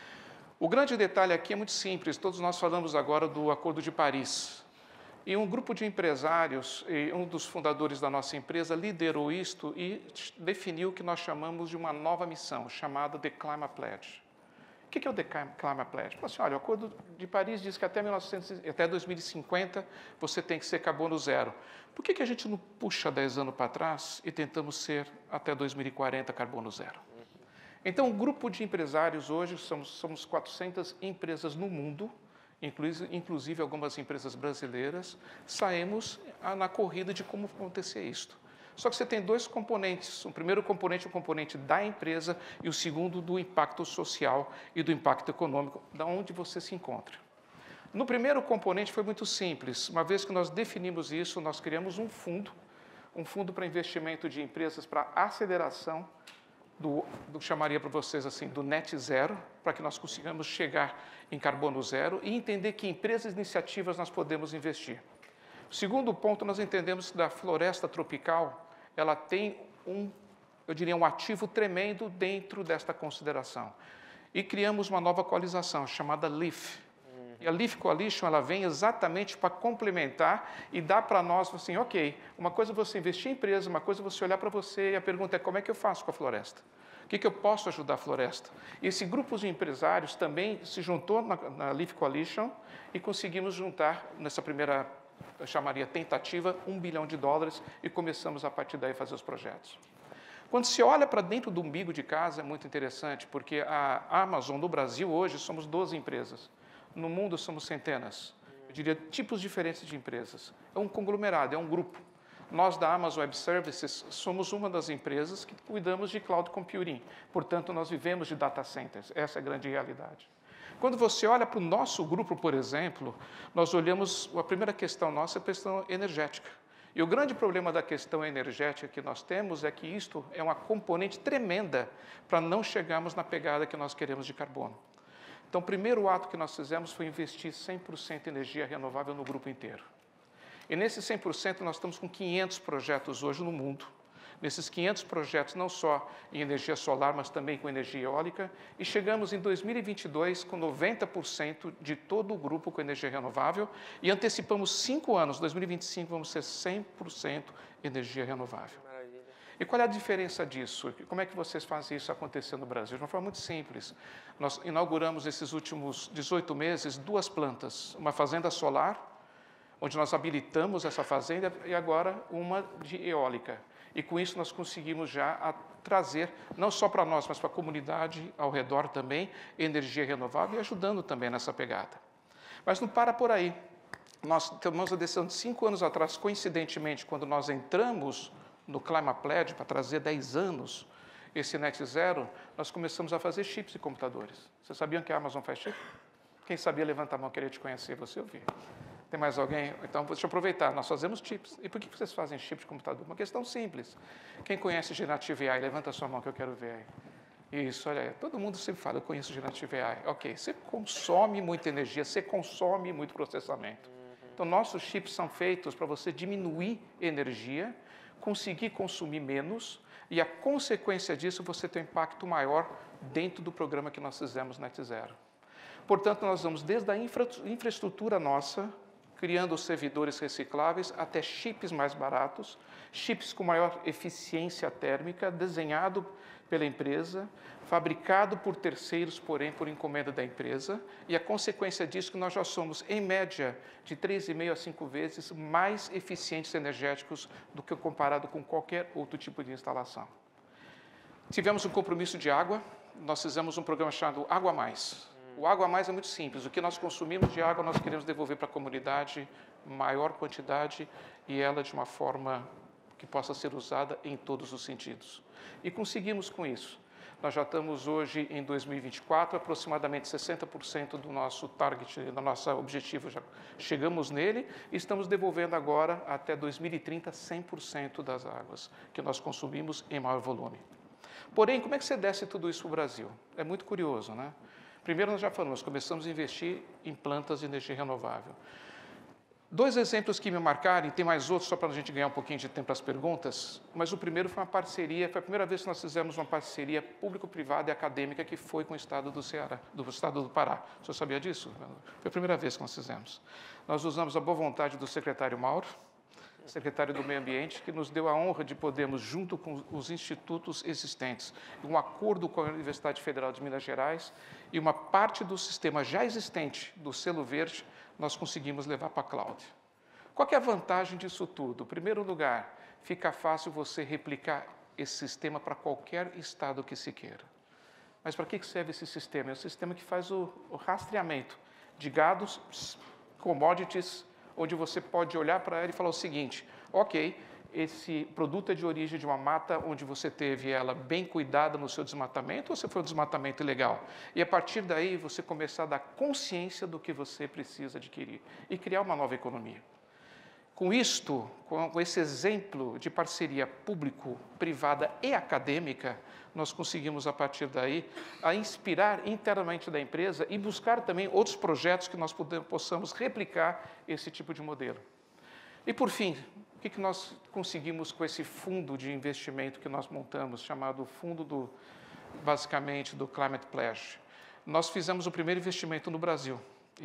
O grande detalhe aqui é muito simples, todos nós falamos agora do Acordo de Paris. E um grupo de empresários, e um dos fundadores da nossa empresa, liderou isto e definiu o que nós chamamos de uma nova missão, chamada The Climate Pledge. O que é o The Climate Pledge? Assim, olha, o Acordo de Paris diz que até, mil e novecentos, até dois mil e cinquenta você tem que ser carbono zero. Por que, que a gente não puxa dez anos para trás e tentamos ser até dois mil e quarenta carbono zero? Então, um grupo de empresários hoje, somos, somos quatrocentas empresas no mundo, inclusive algumas empresas brasileiras, saímos na corrida de como acontecer isto. Só que você tem dois componentes. O primeiro componente é o componente da empresa e o segundo do impacto social e do impacto econômico, da onde você se encontra. No primeiro componente foi muito simples. Uma vez que nós definimos isso, nós criamos um fundo, um fundo para investimento de empresas para aceleração do, do chamaria para vocês assim, do net zero, para que nós consigamos chegar em carbono zero e entender que empresas e iniciativas nós podemos investir. O segundo ponto, nós entendemos que da floresta tropical, ela tem um, eu diria, um ativo tremendo dentro desta consideração. E criamos uma nova coalização chamada LEAF, E a Leaf Coalition, ela vem exatamente para complementar e dar para nós, assim, ok, uma coisa é você investir em empresa, uma coisa é você olhar para você e a pergunta é como é que eu faço com a floresta? O que, que eu posso ajudar a floresta? E esse grupo de empresários também se juntou na, na Leaf Coalition e conseguimos juntar, nessa primeira, eu chamaria tentativa, um bilhão de dólares e começamos a partir daí a fazer os projetos. Quando se olha para dentro do umbigo de casa, é muito interessante, porque a Amazon no Brasil hoje somos doze empresas. No mundo somos centenas. Eu diria tipos diferentes de empresas. É um conglomerado, é um grupo. Nós da Amazon Web Services somos uma das empresas que cuidamos de cloud computing. Portanto, nós vivemos de data centers. Essa é a grande realidade. Quando você olha para o nosso grupo, por exemplo, nós olhamos, a primeira questão nossa é a questão energética. E o grande problema da questão energética que nós temos é que isto é uma componente tremenda para não chegarmos na pegada que nós queremos de carbono. Então, o primeiro ato que nós fizemos foi investir cem por cento em energia renovável no grupo inteiro. E nesses cem por cento nós estamos com quinhentos projetos hoje no mundo. Nesses quinhentos projetos, não só em energia solar, mas também com energia eólica. E chegamos em dois mil e vinte e dois com noventa por cento de todo o grupo com energia renovável. E antecipamos cinco anos, dois mil e vinte e cinco vamos ser cem por cento energia renovável. Maravilha. E qual é a diferença disso? Como é que vocês fazem isso acontecer no Brasil? De uma forma muito simples. Nós inauguramos esses últimos dezoito meses duas plantas. Uma fazenda solar, onde nós habilitamos essa fazenda, e agora uma de eólica. E com isso nós conseguimos já a trazer, não só para nós, mas para a comunidade ao redor também, energia renovável e ajudando também nessa pegada. Mas não para por aí. Nós tomamos a decisão de cinco anos atrás, coincidentemente, quando nós entramos no Climate Pledge, para trazer dez anos esse Net Zero, nós começamos a fazer chips de computadores. Vocês sabiam que a Amazon faz chip? Quem sabia, levanta a mão, queria te conhecer, você ouvir. Tem mais alguém? Então, deixa eu aproveitar, nós fazemos chips. E por que vocês fazem chips de computador? Uma questão simples. Quem conhece Generative A I, levanta a sua mão que eu quero ver aí. Isso, olha aí. Todo mundo sempre fala, eu conheço Generative A I. Ok, você consome muita energia, você consome muito processamento. Então, nossos chips são feitos para você diminuir energia, conseguir consumir menos, e a consequência disso, você tem um impacto maior dentro do programa que nós fizemos Net Zero. Portanto, nós vamos desde a infra, infraestrutura nossa, criando servidores recicláveis, até chips mais baratos, chips com maior eficiência térmica, desenhado pela empresa, fabricado por terceiros, porém por encomenda da empresa, e a consequência disso é que nós já somos, em média, de três vírgula cinco a cinco vezes mais eficientes energéticos do que comparado com qualquer outro tipo de instalação. Tivemos um compromisso de água, nós fizemos um programa chamado Água Mais. O Água Mais é muito simples, o que nós consumimos de água nós queremos devolver para a comunidade maior quantidade e ela de uma forma que possa ser usada em todos os sentidos. E conseguimos com isso. Nós já estamos hoje em dois mil e vinte e quatro, aproximadamente sessenta por cento do nosso target, do nosso objetivo, já chegamos nele e estamos devolvendo agora até dois mil e trinta cem por cento das águas que nós consumimos em maior volume. Porém, como é que você desce tudo isso para o Brasil? É muito curioso, né? Primeiro, nós já falamos, começamos a investir em plantas de energia renovável. Dois exemplos que me marcaram, e tem mais outros só para a gente ganhar um pouquinho de tempo para as perguntas, mas o primeiro foi uma parceria, foi a primeira vez que nós fizemos uma parceria público-privada e acadêmica que foi com o Estado do Ceará, do Estado do Pará. O senhor sabia disso? Foi a primeira vez que nós fizemos. Nós usamos a boa vontade do secretário Mauro, secretário do Meio Ambiente, que nos deu a honra de podermos, junto com os institutos existentes, um acordo com a Universidade Federal de Minas Gerais e uma parte do sistema já existente do selo verde, nós conseguimos levar para a cloud. Qual que é a vantagem disso tudo? Em primeiro lugar, fica fácil você replicar esse sistema para qualquer estado que se queira. Mas para que serve esse sistema? É o sistema que faz o, o rastreamento de gados, commodities, onde você pode olhar para ela e falar o seguinte, ok, esse produto é de origem de uma mata onde você teve ela bem cuidada no seu desmatamento ou se foi um desmatamento ilegal? E a partir daí você começar a dar consciência do que você precisa adquirir e criar uma nova economia. Com isto, com esse exemplo de parceria público-privada e acadêmica, nós conseguimos, a partir daí, a inspirar internamente da empresa e buscar também outros projetos que nós podemos, possamos replicar esse tipo de modelo. E, por fim, o que, que nós conseguimos com esse fundo de investimento que nós montamos, chamado fundo, do, basicamente, do Climate Pledge? Nós fizemos o primeiro investimento no Brasil. E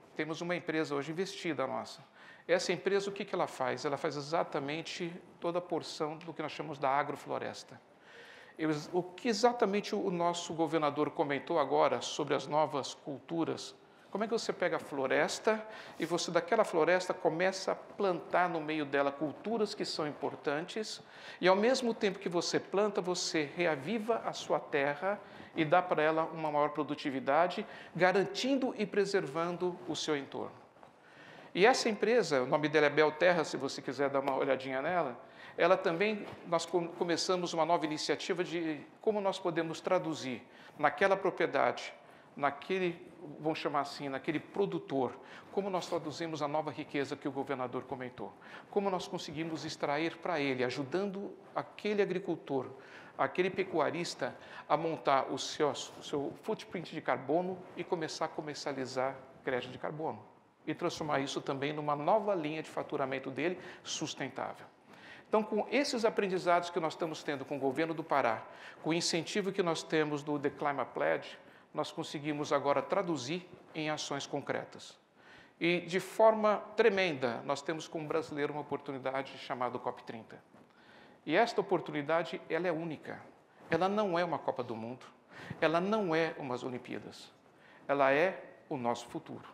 temos uma empresa hoje investida nossa. Essa empresa, o que, que ela faz? Ela faz exatamente toda a porção do que nós chamamos da agrofloresta. Eu, o que exatamente o nosso governador comentou agora sobre as novas culturas, como é que você pega a floresta e você daquela floresta começa a plantar no meio dela culturas que são importantes e ao mesmo tempo que você planta, você reaviva a sua terra e dá para ela uma maior produtividade, garantindo e preservando o seu entorno. E essa empresa, o nome dela é Belterra, se você quiser dar uma olhadinha nela, ela também, nós começamos uma nova iniciativa de como nós podemos traduzir naquela propriedade, naquele, vamos chamar assim, naquele produtor, como nós traduzimos a nova riqueza que o governador comentou, como nós conseguimos extrair para ele, ajudando aquele agricultor, aquele pecuarista a montar o seu, o seu footprint de carbono e começar a comercializar crédito de carbono e transformar isso também numa nova linha de faturamento dele sustentável. Então, com esses aprendizados que nós estamos tendo com o governo do Pará, com o incentivo que nós temos do The Climate Pledge, nós conseguimos agora traduzir em ações concretas. E, de forma tremenda, nós temos como brasileiro uma oportunidade chamada COP trinta. E esta oportunidade, ela é única. Ela não é uma Copa do Mundo, ela não é umas Olimpíadas, ela é o nosso futuro.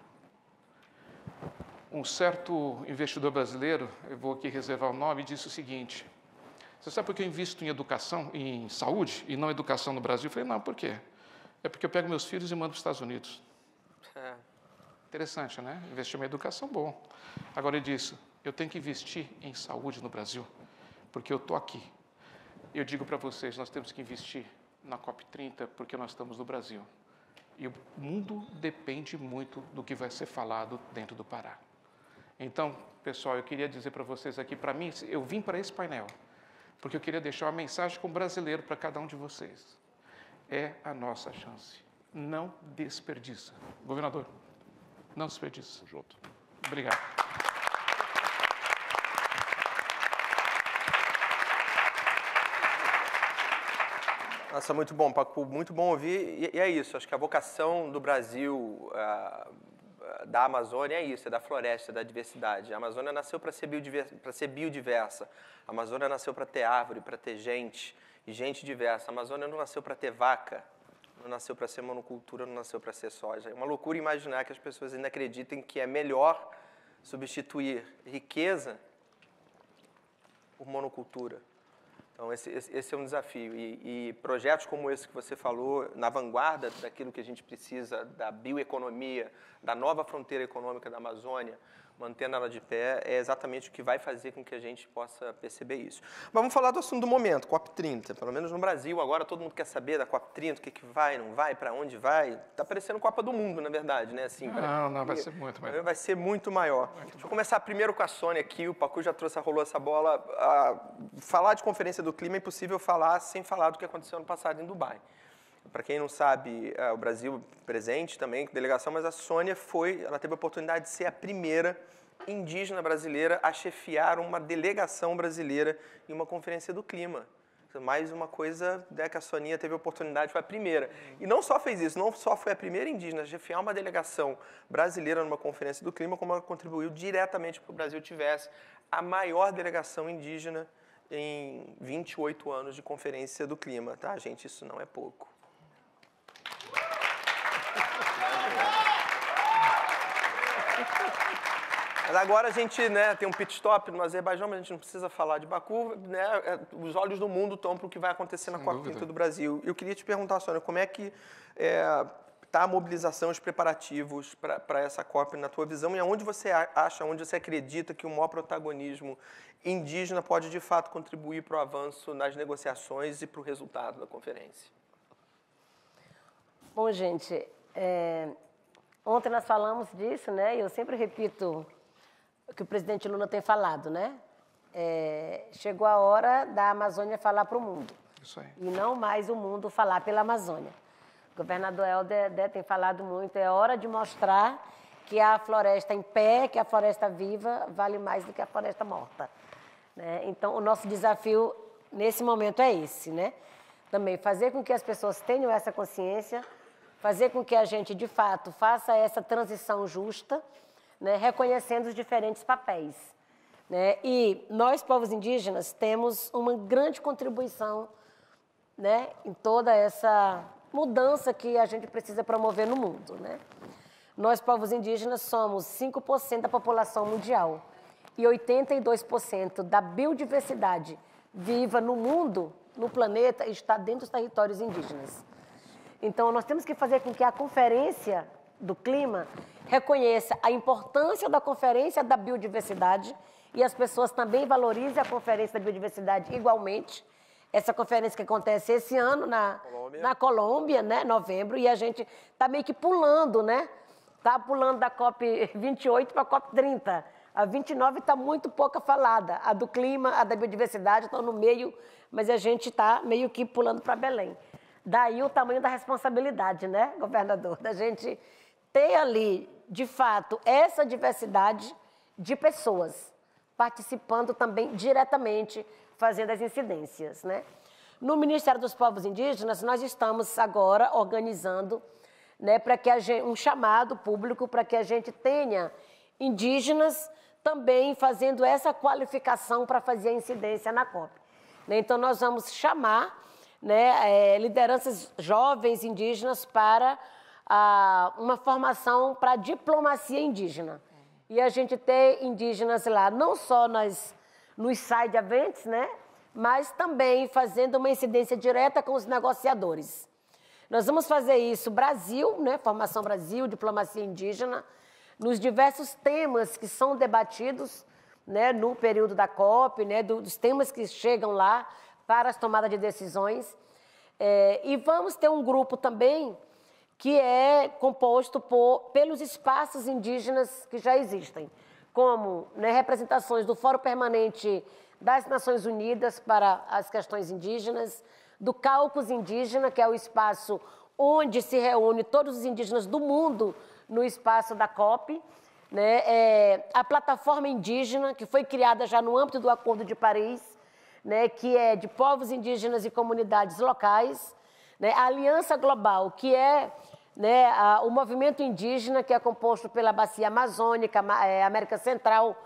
Um certo investidor brasileiro, eu vou aqui reservar o nome, disse o seguinte: você sabe por que eu invisto em educação, em saúde, e não educação no Brasil? Eu falei, não, por quê? É porque eu pego meus filhos e mando para os Estados Unidos. É. Interessante, né? Investir em educação, bom. Agora ele disse, eu tenho que investir em saúde no Brasil, porque eu estou aqui. Eu digo para vocês, nós temos que investir na COP trinta, porque nós estamos no Brasil. E o mundo depende muito do que vai ser falado dentro do Pará. Então, pessoal, eu queria dizer para vocês aqui, para mim, eu vim para esse painel, porque eu queria deixar uma mensagem como brasileiro para cada um de vocês. É a nossa chance. Não desperdiça. Governador, não desperdiça. Junto. Obrigado. Nossa, muito bom, Pacu, muito bom ouvir. E é isso, acho que a vocação do Brasil, uh, da Amazônia é isso, é da floresta, da diversidade. A Amazônia nasceu para ser, para ser biodiversa. A Amazônia nasceu para ter árvore, para ter gente, e gente diversa. A Amazônia não nasceu para ter vaca, não nasceu para ser monocultura, não nasceu para ser soja. É uma loucura imaginar que as pessoas ainda acreditem que é melhor substituir riqueza por monocultura. Então, esse, esse é um desafio. E, e projetos como esse que você falou, na vanguarda daquilo que a gente precisa, da bioeconomia, da nova fronteira econômica da Amazônia, mantendo ela de pé, é exatamente o que vai fazer com que a gente possa perceber isso. Mas vamos falar do assunto do momento, COP trinta. Pelo menos no Brasil, agora todo mundo quer saber da COP trinta, o que, que vai, não vai, para onde vai. Está parecendo Copa do Mundo, na verdade, né? Assim, não, pra... não, vai ser muito maior. Vai ser muito maior. Muito Deixa eu começar primeiro com a Sônia aqui, o Pacu já trouxe, rolou essa bola. A... Falar de Conferência do Clima é impossível falar sem falar do que aconteceu ano passado em Dubai. Para quem não sabe, o Brasil presente também, com delegação, mas a Sônia foi, ela teve a oportunidade de ser a primeira indígena brasileira a chefiar uma delegação brasileira em uma conferência do clima. Mais uma coisa, né, que a Soninha teve a oportunidade, foi a primeira. E não só fez isso, não só foi a primeira indígena a chefiar uma delegação brasileira numa conferência do clima, como ela contribuiu diretamente para que o Brasil tivesse a maior delegação indígena em vinte e oito anos de conferência do clima. Tá, gente? Isso não é pouco. Mas agora a gente, né, tem um pit stop no Azerbaijão, mas a gente não precisa falar de Baku, né, os olhos do mundo estão para o que vai acontecer na COP trinta do Brasil. Eu queria te perguntar, Sônia, como é que está é, a mobilização, os preparativos para essa COP na tua visão e aonde você acha, onde você acredita que o maior protagonismo indígena pode de fato contribuir para o avanço nas negociações e para o resultado da conferência? Bom, gente, é, ontem nós falamos disso, né, e eu sempre repito o que o presidente Lula tem falado, né? É, chegou a hora da Amazônia falar para o mundo. Isso aí. E não mais o mundo falar pela Amazônia. O governador Helder né, tem falado muito, é hora de mostrar que a floresta em pé, que a floresta viva, vale mais do que a floresta morta. Né? Então, o nosso desafio nesse momento é esse, né? Também fazer com que as pessoas tenham essa consciência, fazer com que a gente, de fato, faça essa transição justa, né, reconhecendo os diferentes papéis. Né? E nós, povos indígenas, temos uma grande contribuição, né, em toda essa mudança que a gente precisa promover no mundo. Né? Nós, povos indígenas, somos cinco por cento da população mundial e oitenta e dois por cento da biodiversidade viva no mundo, no planeta, está dentro dos territórios indígenas. Então, nós temos que fazer com que a Conferência do Clima reconheça a importância da Conferência da Biodiversidade e as pessoas também valorizem a Conferência da Biodiversidade igualmente. Essa conferência que acontece esse ano na Colômbia, na Colômbia, né, novembro, e a gente está meio que pulando, né? Está pulando da COP vinte e oito para a COP trinta. A vinte e nove está muito pouca falada. A do clima, a da biodiversidade estão no meio, mas a gente está meio que pulando para Belém. Daí o tamanho da responsabilidade, né, governador? Da gente ter ali, de fato, essa diversidade de pessoas participando também diretamente, fazendo as incidências, né? No Ministério dos Povos Indígenas, nós estamos agora organizando, né, para que a gente, um chamado público para que a gente tenha indígenas também fazendo essa qualificação para fazer a incidência na COP. Né? Então, nós vamos chamar, né, é, lideranças jovens indígenas para a, uma formação para diplomacia indígena. E a gente ter indígenas lá, não só nas, nos side events, né, mas também fazendo uma incidência direta com os negociadores. Nós vamos fazer isso Brasil, né, Formação Brasil, diplomacia indígena, nos diversos temas que são debatidos, né, no período da COP, né, dos temas que chegam lá para as tomadas de decisões. É, e vamos ter um grupo também que é composto por, pelos espaços indígenas que já existem, como, né, representações do Fórum Permanente das Nações Unidas para as questões indígenas, do Caucus Indígena, que é o espaço onde se reúne todos os indígenas do mundo no espaço da COP, né? É, a Plataforma Indígena, que foi criada já no âmbito do Acordo de Paris, né, que é de povos indígenas e comunidades locais, né? A Aliança Global, que é, né, a, o movimento indígena, que é composto pela Bacia Amazônica, é, América Central,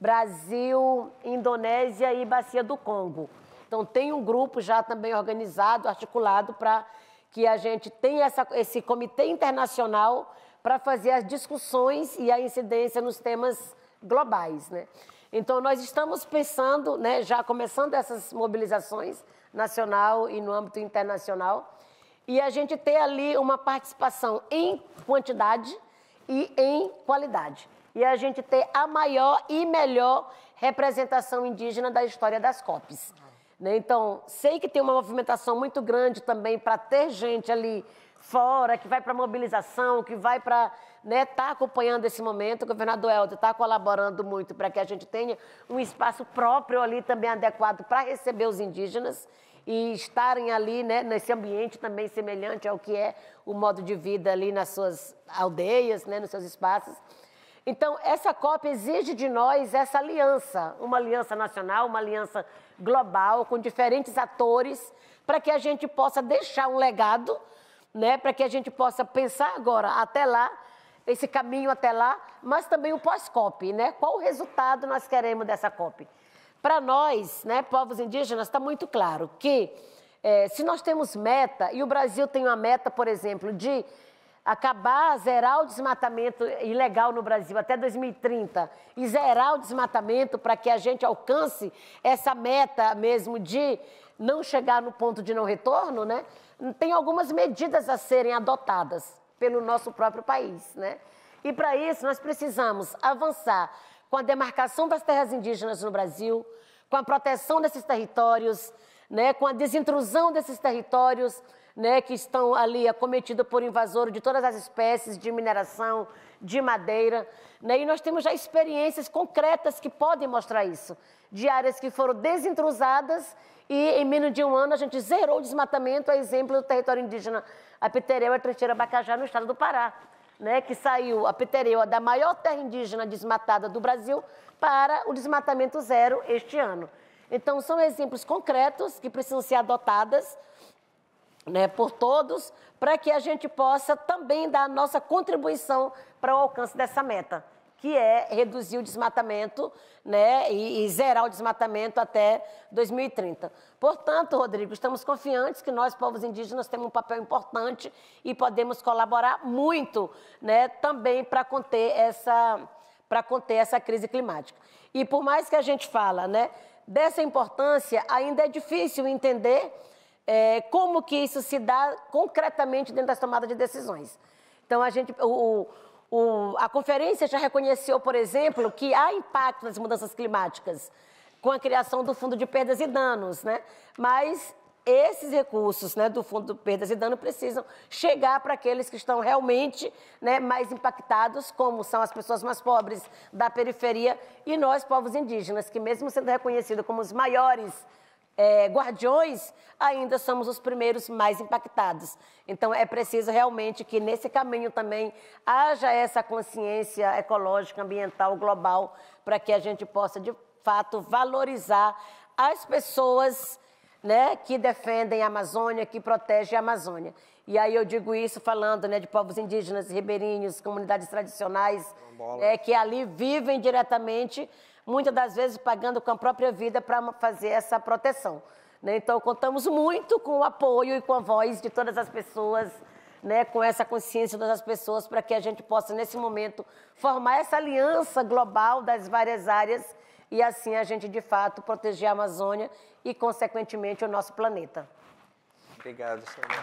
Brasil, Indonésia e Bacia do Congo. Então, tem um grupo já também organizado, articulado, para que a gente tenha essa, esse comitê internacional para fazer as discussões e a incidência nos temas globais, né? Então, nós estamos pensando, né, já começando essas mobilizações nacional e no âmbito internacional, e a gente ter ali uma participação em quantidade e em qualidade. E a gente ter a maior e melhor representação indígena da história das COPs. Né? Então, sei que tem uma movimentação muito grande também para ter gente ali fora, que vai para mobilização, que vai para, né, tá acompanhando esse momento. O governador Helder está colaborando muito para que a gente tenha um espaço próprio ali também adequado para receber os indígenas e estarem ali, né, nesse ambiente também semelhante ao que é o modo de vida ali nas suas aldeias, né, nos seus espaços. Então, essa COP exige de nós essa aliança, uma aliança nacional, uma aliança global, com diferentes atores, para que a gente possa deixar um legado, né, para que a gente possa pensar agora, até lá, esse caminho até lá, mas também o pós-COP, né? Qual o resultado nós queremos dessa COP? Para nós, né, povos indígenas, está muito claro que é, se nós temos meta, e o Brasil tem uma meta, por exemplo, de acabar, zerar o desmatamento ilegal no Brasil até dois mil e trinta e zerar o desmatamento para que a gente alcance essa meta mesmo de não chegar no ponto de não retorno, né? Tem algumas medidas a serem adotadas pelo nosso próprio país, né? E para isso nós precisamos avançar com a demarcação das terras indígenas no Brasil, com a proteção desses territórios, né? Com a desintrusão desses territórios, né, que estão ali acometidos por invasores de todas as espécies de mineração, de madeira, né, e nós temos já experiências concretas que podem mostrar isso, de áreas que foram desintrusadas e em menos de um ano a gente zerou o desmatamento, a exemplo do território indígena Apitereu e Trecheira Bacajá, no estado do Pará, né, que saiu a Apitereu da maior terra indígena desmatada do Brasil para o desmatamento zero este ano. Então, são exemplos concretos que precisam ser adotados. né, por todos, para que a gente possa também dar a nossa contribuição para o alcance dessa meta, que é reduzir o desmatamento, né, e, e zerar o desmatamento até dois mil e trinta. Portanto, Rodrigo, estamos confiantes que nós, povos indígenas, temos um papel importante e podemos colaborar muito, né, também para conter essa, para conter essa crise climática. E por mais que a gente fala, né, dessa importância, ainda é difícil entender é, como que isso se dá concretamente dentro das tomadas de decisões. Então, a gente... O, O, a conferência já reconheceu, por exemplo, que há impacto nas mudanças climáticas com a criação do Fundo de Perdas e Danos, né? Mas esses recursos, né, do Fundo de Perdas e Danos precisam chegar para aqueles que estão realmente, né, mais impactados, como são as pessoas mais pobres da periferia e nós, povos indígenas, que mesmo sendo reconhecidos como os maiores É, guardiões, ainda somos os primeiros mais impactados. Então, é preciso realmente que nesse caminho também haja essa consciência ecológica, ambiental, global, para que a gente possa, de fato, valorizar as pessoas, né, que defendem a Amazônia, que protegem a Amazônia. E aí eu digo isso falando, né, de povos indígenas, ribeirinhos, comunidades tradicionais, né, que ali vivem diretamente, muitas das vezes pagando com a própria vida para fazer essa proteção, né? Então, contamos muito com o apoio e com a voz de todas as pessoas, né, com essa consciência das pessoas, para que a gente possa, nesse momento, formar essa aliança global das várias áreas e, assim, a gente, de fato, proteger a Amazônia e, consequentemente, o nosso planeta. Obrigado, senhora.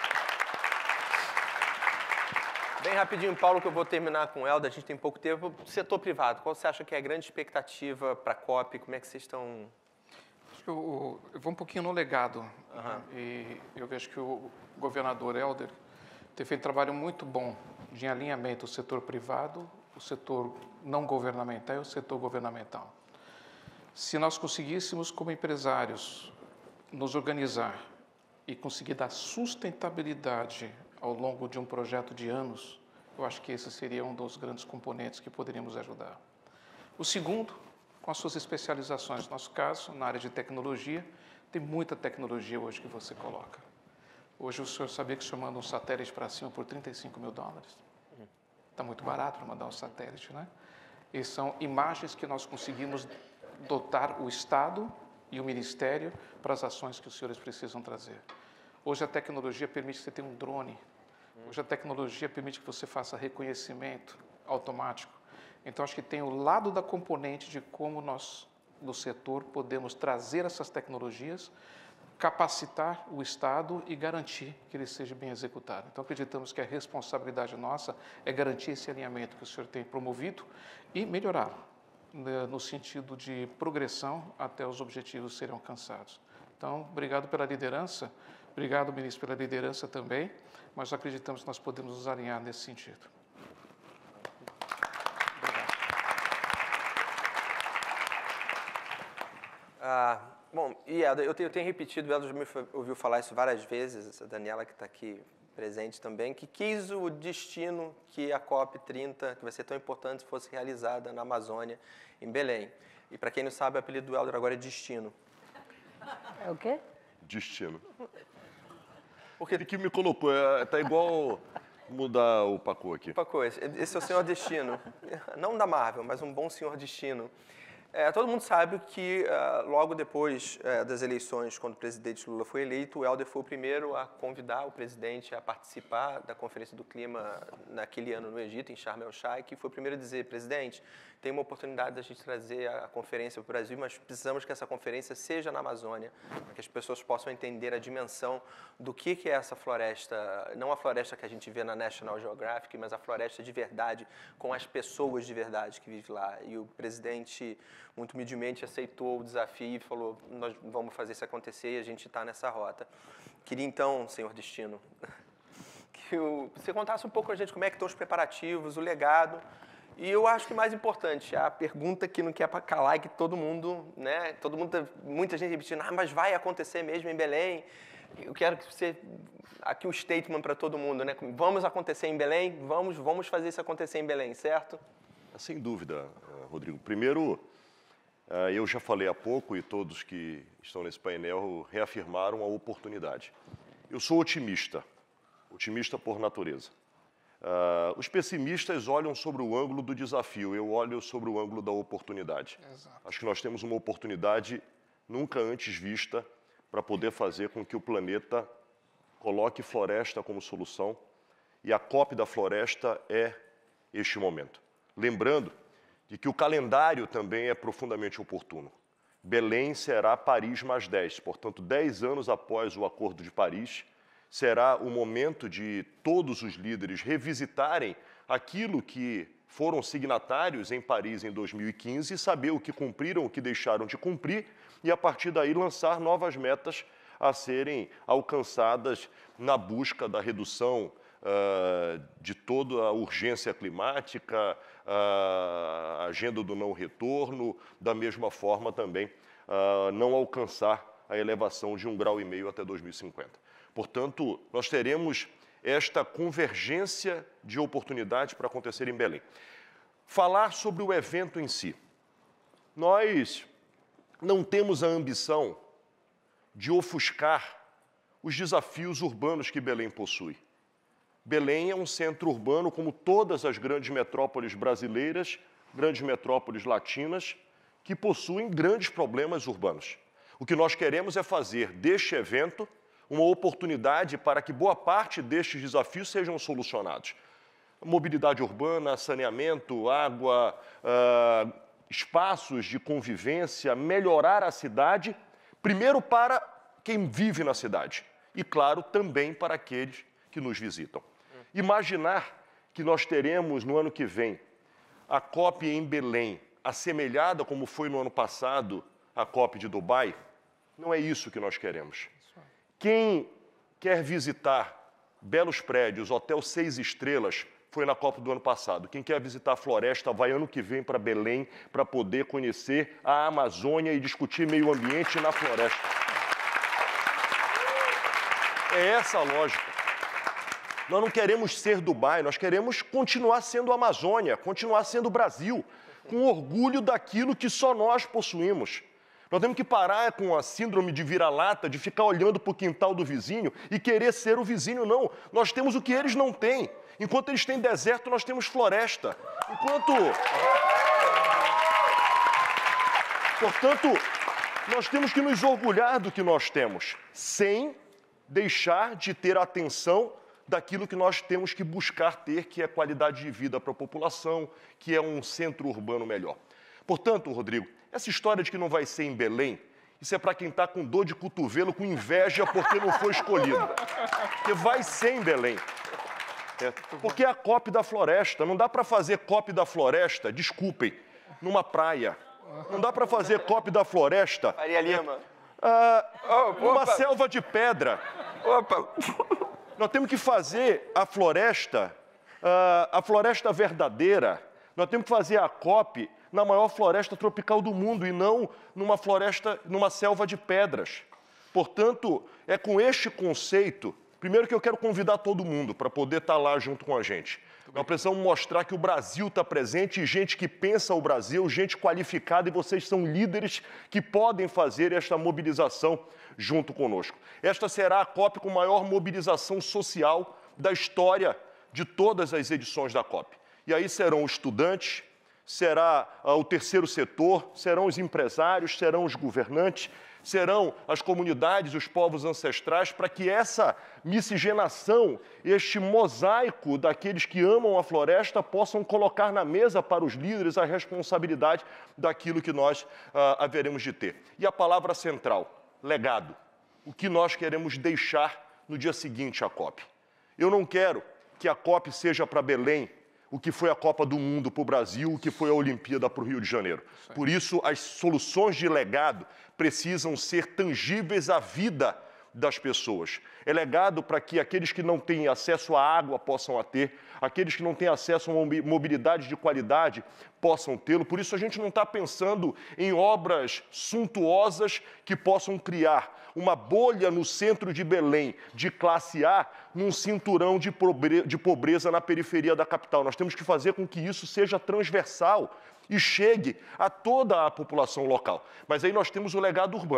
Bem rapidinho, Paulo, que eu vou terminar com o Helder, a gente tem pouco tempo. Setor privado, qual você acha que é a grande expectativa para a COP? Como é que vocês estão... Acho que eu, eu vou um pouquinho no legado. Uhum. Né? E eu vejo que o governador Helder tem feito um trabalho muito bom de alinhamento do setor privado, o setor não governamental e o setor governamental. Se nós conseguíssemos, como empresários, nos organizar e conseguir dar sustentabilidade ao longo de um projeto de anos, eu acho que esse seria um dos grandes componentes que poderíamos ajudar. O segundo, com as suas especializações, no nosso caso, na área de tecnologia, tem muita tecnologia hoje que você coloca. Hoje o senhor sabia que o senhor manda um satélite para cima por trinta e cinco mil dólares? Está muito barato para mandar um satélite, né? E são imagens que nós conseguimos dotar o Estado e o Ministério para as ações que os senhores precisam trazer. Hoje a tecnologia permite que você tenha um drone. Hoje a tecnologia permite que você faça reconhecimento automático. Então, acho que tem o lado da componente de como nós, do setor, podemos trazer essas tecnologias, capacitar o Estado e garantir que ele seja bem executado. Então, acreditamos que a responsabilidade nossa é garantir esse alinhamento que o senhor tem promovido e melhorá-lo, né, no sentido de progressão até os objetivos serem alcançados. Então, obrigado pela liderança. Obrigado, ministro, pela liderança também, mas acreditamos que nós podemos nos alinhar nesse sentido. Ah, bom, e Helder, eu tenho, eu tenho repetido, o Helder já me ouviu falar isso várias vezes, a Daniela, que está aqui presente também, que quis o destino que a COP trinta, que vai ser tão importante, fosse realizada na Amazônia, em Belém. E, para quem não sabe, o apelido do Helder agora é Destino. É o quê? Destino. Porque ele que me colocou, é, tá igual mudar o Paco aqui. Paco, esse, esse é o Senhor Destino. Não da Marvel, mas um bom Senhor Destino. É, todo mundo sabe que uh, logo depois uh, das eleições, quando o presidente Lula foi eleito, o Helder foi o primeiro a convidar o presidente a participar da Conferência do Clima naquele ano no Egito, em Sharm el-Sheikh, e foi o primeiro a dizer: presidente, tem uma oportunidade da gente trazer a conferência para o Brasil, mas precisamos que essa conferência seja na Amazônia, para que as pessoas possam entender a dimensão do que, que é essa floresta, não a floresta que a gente vê na National Geographic, mas a floresta de verdade, com as pessoas de verdade que vivem lá. E o presidente, muito humildemente, aceitou o desafio e falou: nós vamos fazer isso acontecer e a gente está nessa rota. Queria então, senhor Destino, que o, você contasse um pouco a gente como é que estão os preparativos, o legado. E eu acho que mais importante, a pergunta que não quer calar e que todo mundo, né, todo mundo, muita gente repetindo: ah, mas vai acontecer mesmo em Belém? Eu quero que você, aqui o statement para todo mundo, né, vamos acontecer em Belém, vamos, vamos fazer isso acontecer em Belém, certo? Sem dúvida, Rodrigo. Primeiro, eu já falei há pouco e todos que estão nesse painel reafirmaram a oportunidade. Eu sou otimista, otimista por natureza. Uh, os pessimistas olham sobre o ângulo do desafio, eu olho sobre o ângulo da oportunidade. Exato. Acho que nós temos uma oportunidade nunca antes vista para poder fazer com que o planeta coloque floresta como solução, e a COP da floresta é este momento. Lembrando de que o calendário também é profundamente oportuno. Belém será Paris mais dez, portanto, dez anos após o Acordo de Paris, será o momento de todos os líderes revisitarem aquilo que foram signatários em Paris em dois mil e quinze e saber o que cumpriram, o que deixaram de cumprir e, a partir daí, lançar novas metas a serem alcançadas na busca da redução uh, de toda a urgência climática, a agenda do não retorno, da mesma forma também uh, não alcançar a elevação de um grau e meio até dois mil e cinquenta. Portanto, nós teremos esta convergência de oportunidades para acontecer em Belém. Falar sobre o evento em si. Nós não temos a ambição de ofuscar os desafios urbanos que Belém possui. Belém é um centro urbano como todas as grandes metrópoles brasileiras, grandes metrópoles latinas, que possuem grandes problemas urbanos. O que nós queremos é fazer deste evento uma oportunidade para que boa parte destes desafios sejam solucionados. Mobilidade urbana, saneamento, água, uh, espaços de convivência, melhorar a cidade, primeiro para quem vive na cidade e, claro, também para aqueles que nos visitam. Imaginar que nós teremos no ano que vem a COP em Belém, assemelhada como foi no ano passado a COP de Dubai, não é isso que nós queremos. Quem quer visitar belos prédios, hotel seis estrelas, foi na COP do ano passado. Quem quer visitar a floresta vai ano que vem para Belém para poder conhecer a Amazônia e discutir meio ambiente na floresta. É essa a lógica. Nós não queremos ser Dubai, nós queremos continuar sendo a Amazônia, continuar sendo o Brasil, com orgulho daquilo que só nós possuímos. Nós temos que parar com a síndrome de vira-lata, de ficar olhando para o quintal do vizinho e querer ser o vizinho, não. Nós temos o que eles não têm. Enquanto eles têm deserto, nós temos floresta. Enquanto... Portanto, nós temos que nos orgulhar do que nós temos, sem deixar de ter atenção daquilo que nós temos que buscar ter, que é qualidade de vida para a população, que é um centro urbano melhor. Portanto, Rodrigo, essa história de que não vai ser em Belém, isso é para quem está com dor de cotovelo, com inveja porque não foi escolhido. Porque vai ser em Belém. É, porque é a COP da floresta. Não dá para fazer COP da floresta, desculpem, numa praia. Não dá para fazer COP da floresta... Faria Lima. Ah, uma selva de pedra. Opa! Nós temos que fazer a floresta, uh, a floresta verdadeira, nós temos que fazer a COP na maior floresta tropical do mundo e não numa floresta, numa selva de pedras. Portanto, é com este conceito, primeiro que eu quero convidar todo mundo para poder estar lá junto com a gente. Nós precisamos mostrar que o Brasil está presente, e gente que pensa o Brasil, gente qualificada, e vocês são líderes que podem fazer esta mobilização junto conosco. Esta será a COP com maior mobilização social da história de todas as edições da COP. E aí serão os estudantes, será uh, o terceiro setor, serão os empresários, serão os governantes, serão as comunidades, os povos ancestrais, para que essa miscigenação, este mosaico daqueles que amam a floresta, possam colocar na mesa para os líderes a responsabilidade daquilo que nós uh, haveremos de ter. E a palavra central, legado. O que nós queremos deixar no dia seguinte à COP. Eu não quero que a COP seja para Belém o que foi a Copa do Mundo para o Brasil, o que foi a Olimpíada para o Rio de Janeiro. Por isso, as soluções de legado precisam ser tangíveis à vida das pessoas. É legado para que aqueles que não têm acesso à água possam a ter, aqueles que não têm acesso a uma mobilidade de qualidade possam tê-lo. Por isso, a gente não está pensando em obras suntuosas que possam criar uma bolha no centro de Belém, de classe A, num cinturão de pobreza na periferia da capital. Nós temos que fazer com que isso seja transversal e chegue a toda a população local. Mas aí nós temos o legado urbano.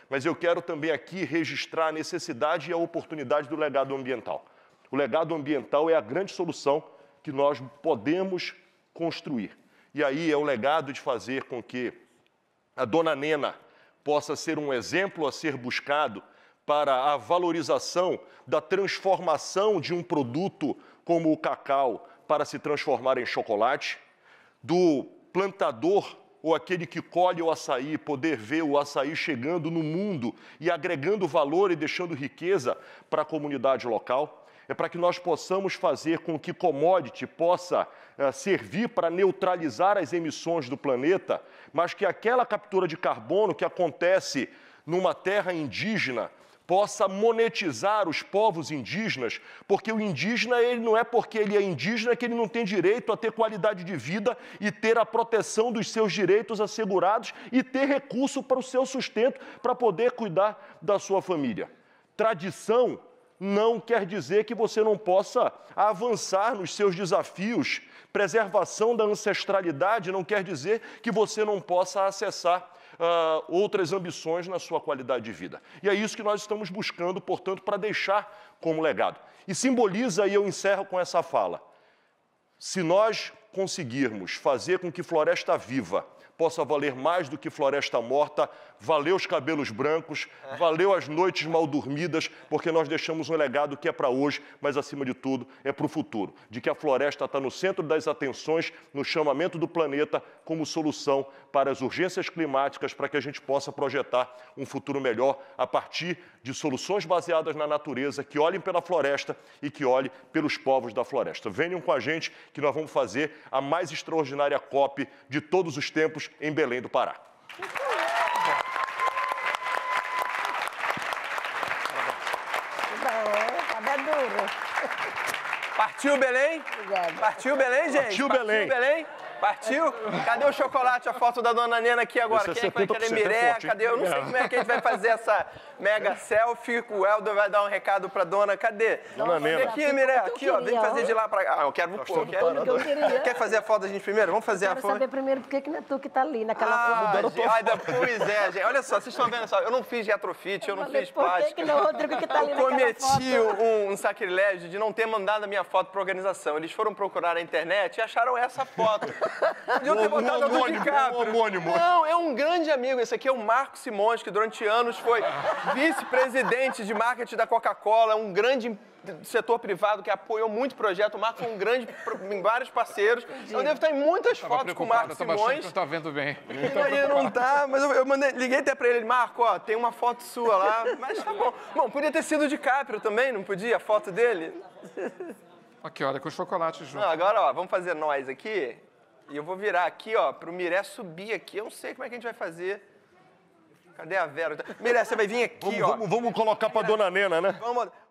mas eu quero também aqui registrar a necessidade e a oportunidade do legado ambiental. O legado ambiental é a grande solução que nós podemos construir. E aí é o legado de fazer com que a Dona Nena possa ser um exemplo a ser buscado para a valorização da transformação de um produto como o cacau para se transformar em chocolate, do plantador ou aquele que colhe o açaí poder ver o açaí chegando no mundo e agregando valor e deixando riqueza para a comunidade local. É para que nós possamos fazer com que commodity possa uh, servir para neutralizar as emissões do planeta, mas que aquela captura de carbono que acontece numa terra indígena possa monetizar os povos indígenas, porque o indígena ele não é porque ele é indígena que ele não tem direito a ter qualidade de vida e ter a proteção dos seus direitos assegurados e ter recurso para o seu sustento, para poder cuidar da sua família. Tradição não quer dizer que você não possa avançar nos seus desafios. Preservação da ancestralidade não quer dizer que você não possa acessar uh, outras ambições na sua qualidade de vida. E é isso que nós estamos buscando, portanto, para deixar como legado. E simboliza, e eu encerro com essa fala, se nós conseguirmos fazer com que Floresta Viva possa valer mais do que floresta morta, valeu os cabelos brancos, valeu as noites mal dormidas, porque nós deixamos um legado que é para hoje, mas acima de tudo é para o futuro, de que a floresta está no centro das atenções, no chamamento do planeta como solução para as urgências climáticas, para que a gente possa projetar um futuro melhor a partir de soluções baseadas na natureza, que olhem pela floresta e que olhem pelos povos da floresta. Venham com a gente que nós vamos fazer a mais extraordinária COP de todos os tempos em Belém do Pará. Partiu Belém? Partiu Belém, gente? Partiu, Partiu Belém. Belém? Partiu? Cadê o chocolate, a foto da Dona Nena aqui agora? Esse é Quem é que vai querer Miré? Cadê? Eu não sei como é que a gente vai fazer essa mega selfie. O Helder vai dar um recado pra Dona. Cadê? Dona Nena. Aqui, Miré. Aqui, ó. Vem fazer de lá pra cá. Ah, eu quero... Pô, quer, quer fazer a foto da gente primeiro? Vamos fazer a Quero foto? saber primeiro por que que não é tu que tá ali naquela Ah, foto. gente, olha, pois é, gente. Olha só, vocês estão vendo só. Eu não fiz retrofit, eu não falei, fiz por que plástica. que não é o Rodrigo que tá ali Eu naquela cometi foto? um, um sacrilégio de não ter mandado a minha foto para organização. Eles foram procurar na internet e acharam essa foto. Podiam ter Um botado a do homônimo, DiCaprio. um homônimo. Não, é um grande amigo. Esse aqui é o Marco Simões, que durante anos foi vice-presidente de marketing da Coca-Cola, um grande setor privado que apoiou muito o projeto. O Marco foi um grande em vários parceiros. Eu devo estar em muitas Tava fotos com o Marco tava achando que Simões. não tá vendo bem. Ele não tá, mas eu, eu mandei, liguei até pra ele, Marco, ó, tem uma foto sua lá, mas tá bom. Bom, podia ter sido o DiCaprio também, não podia? A foto dele? Aqui, olha, com chocolate junto. Não, agora, ó, vamos fazer nós aqui, e eu vou virar aqui, ó, pro Miré subir aqui, eu não sei como é que a gente vai fazer. Cadê a Vera? Miré, você vai vir aqui, Vamos, ó. vamos, vamos colocar para Dona Nena, né? Vamos...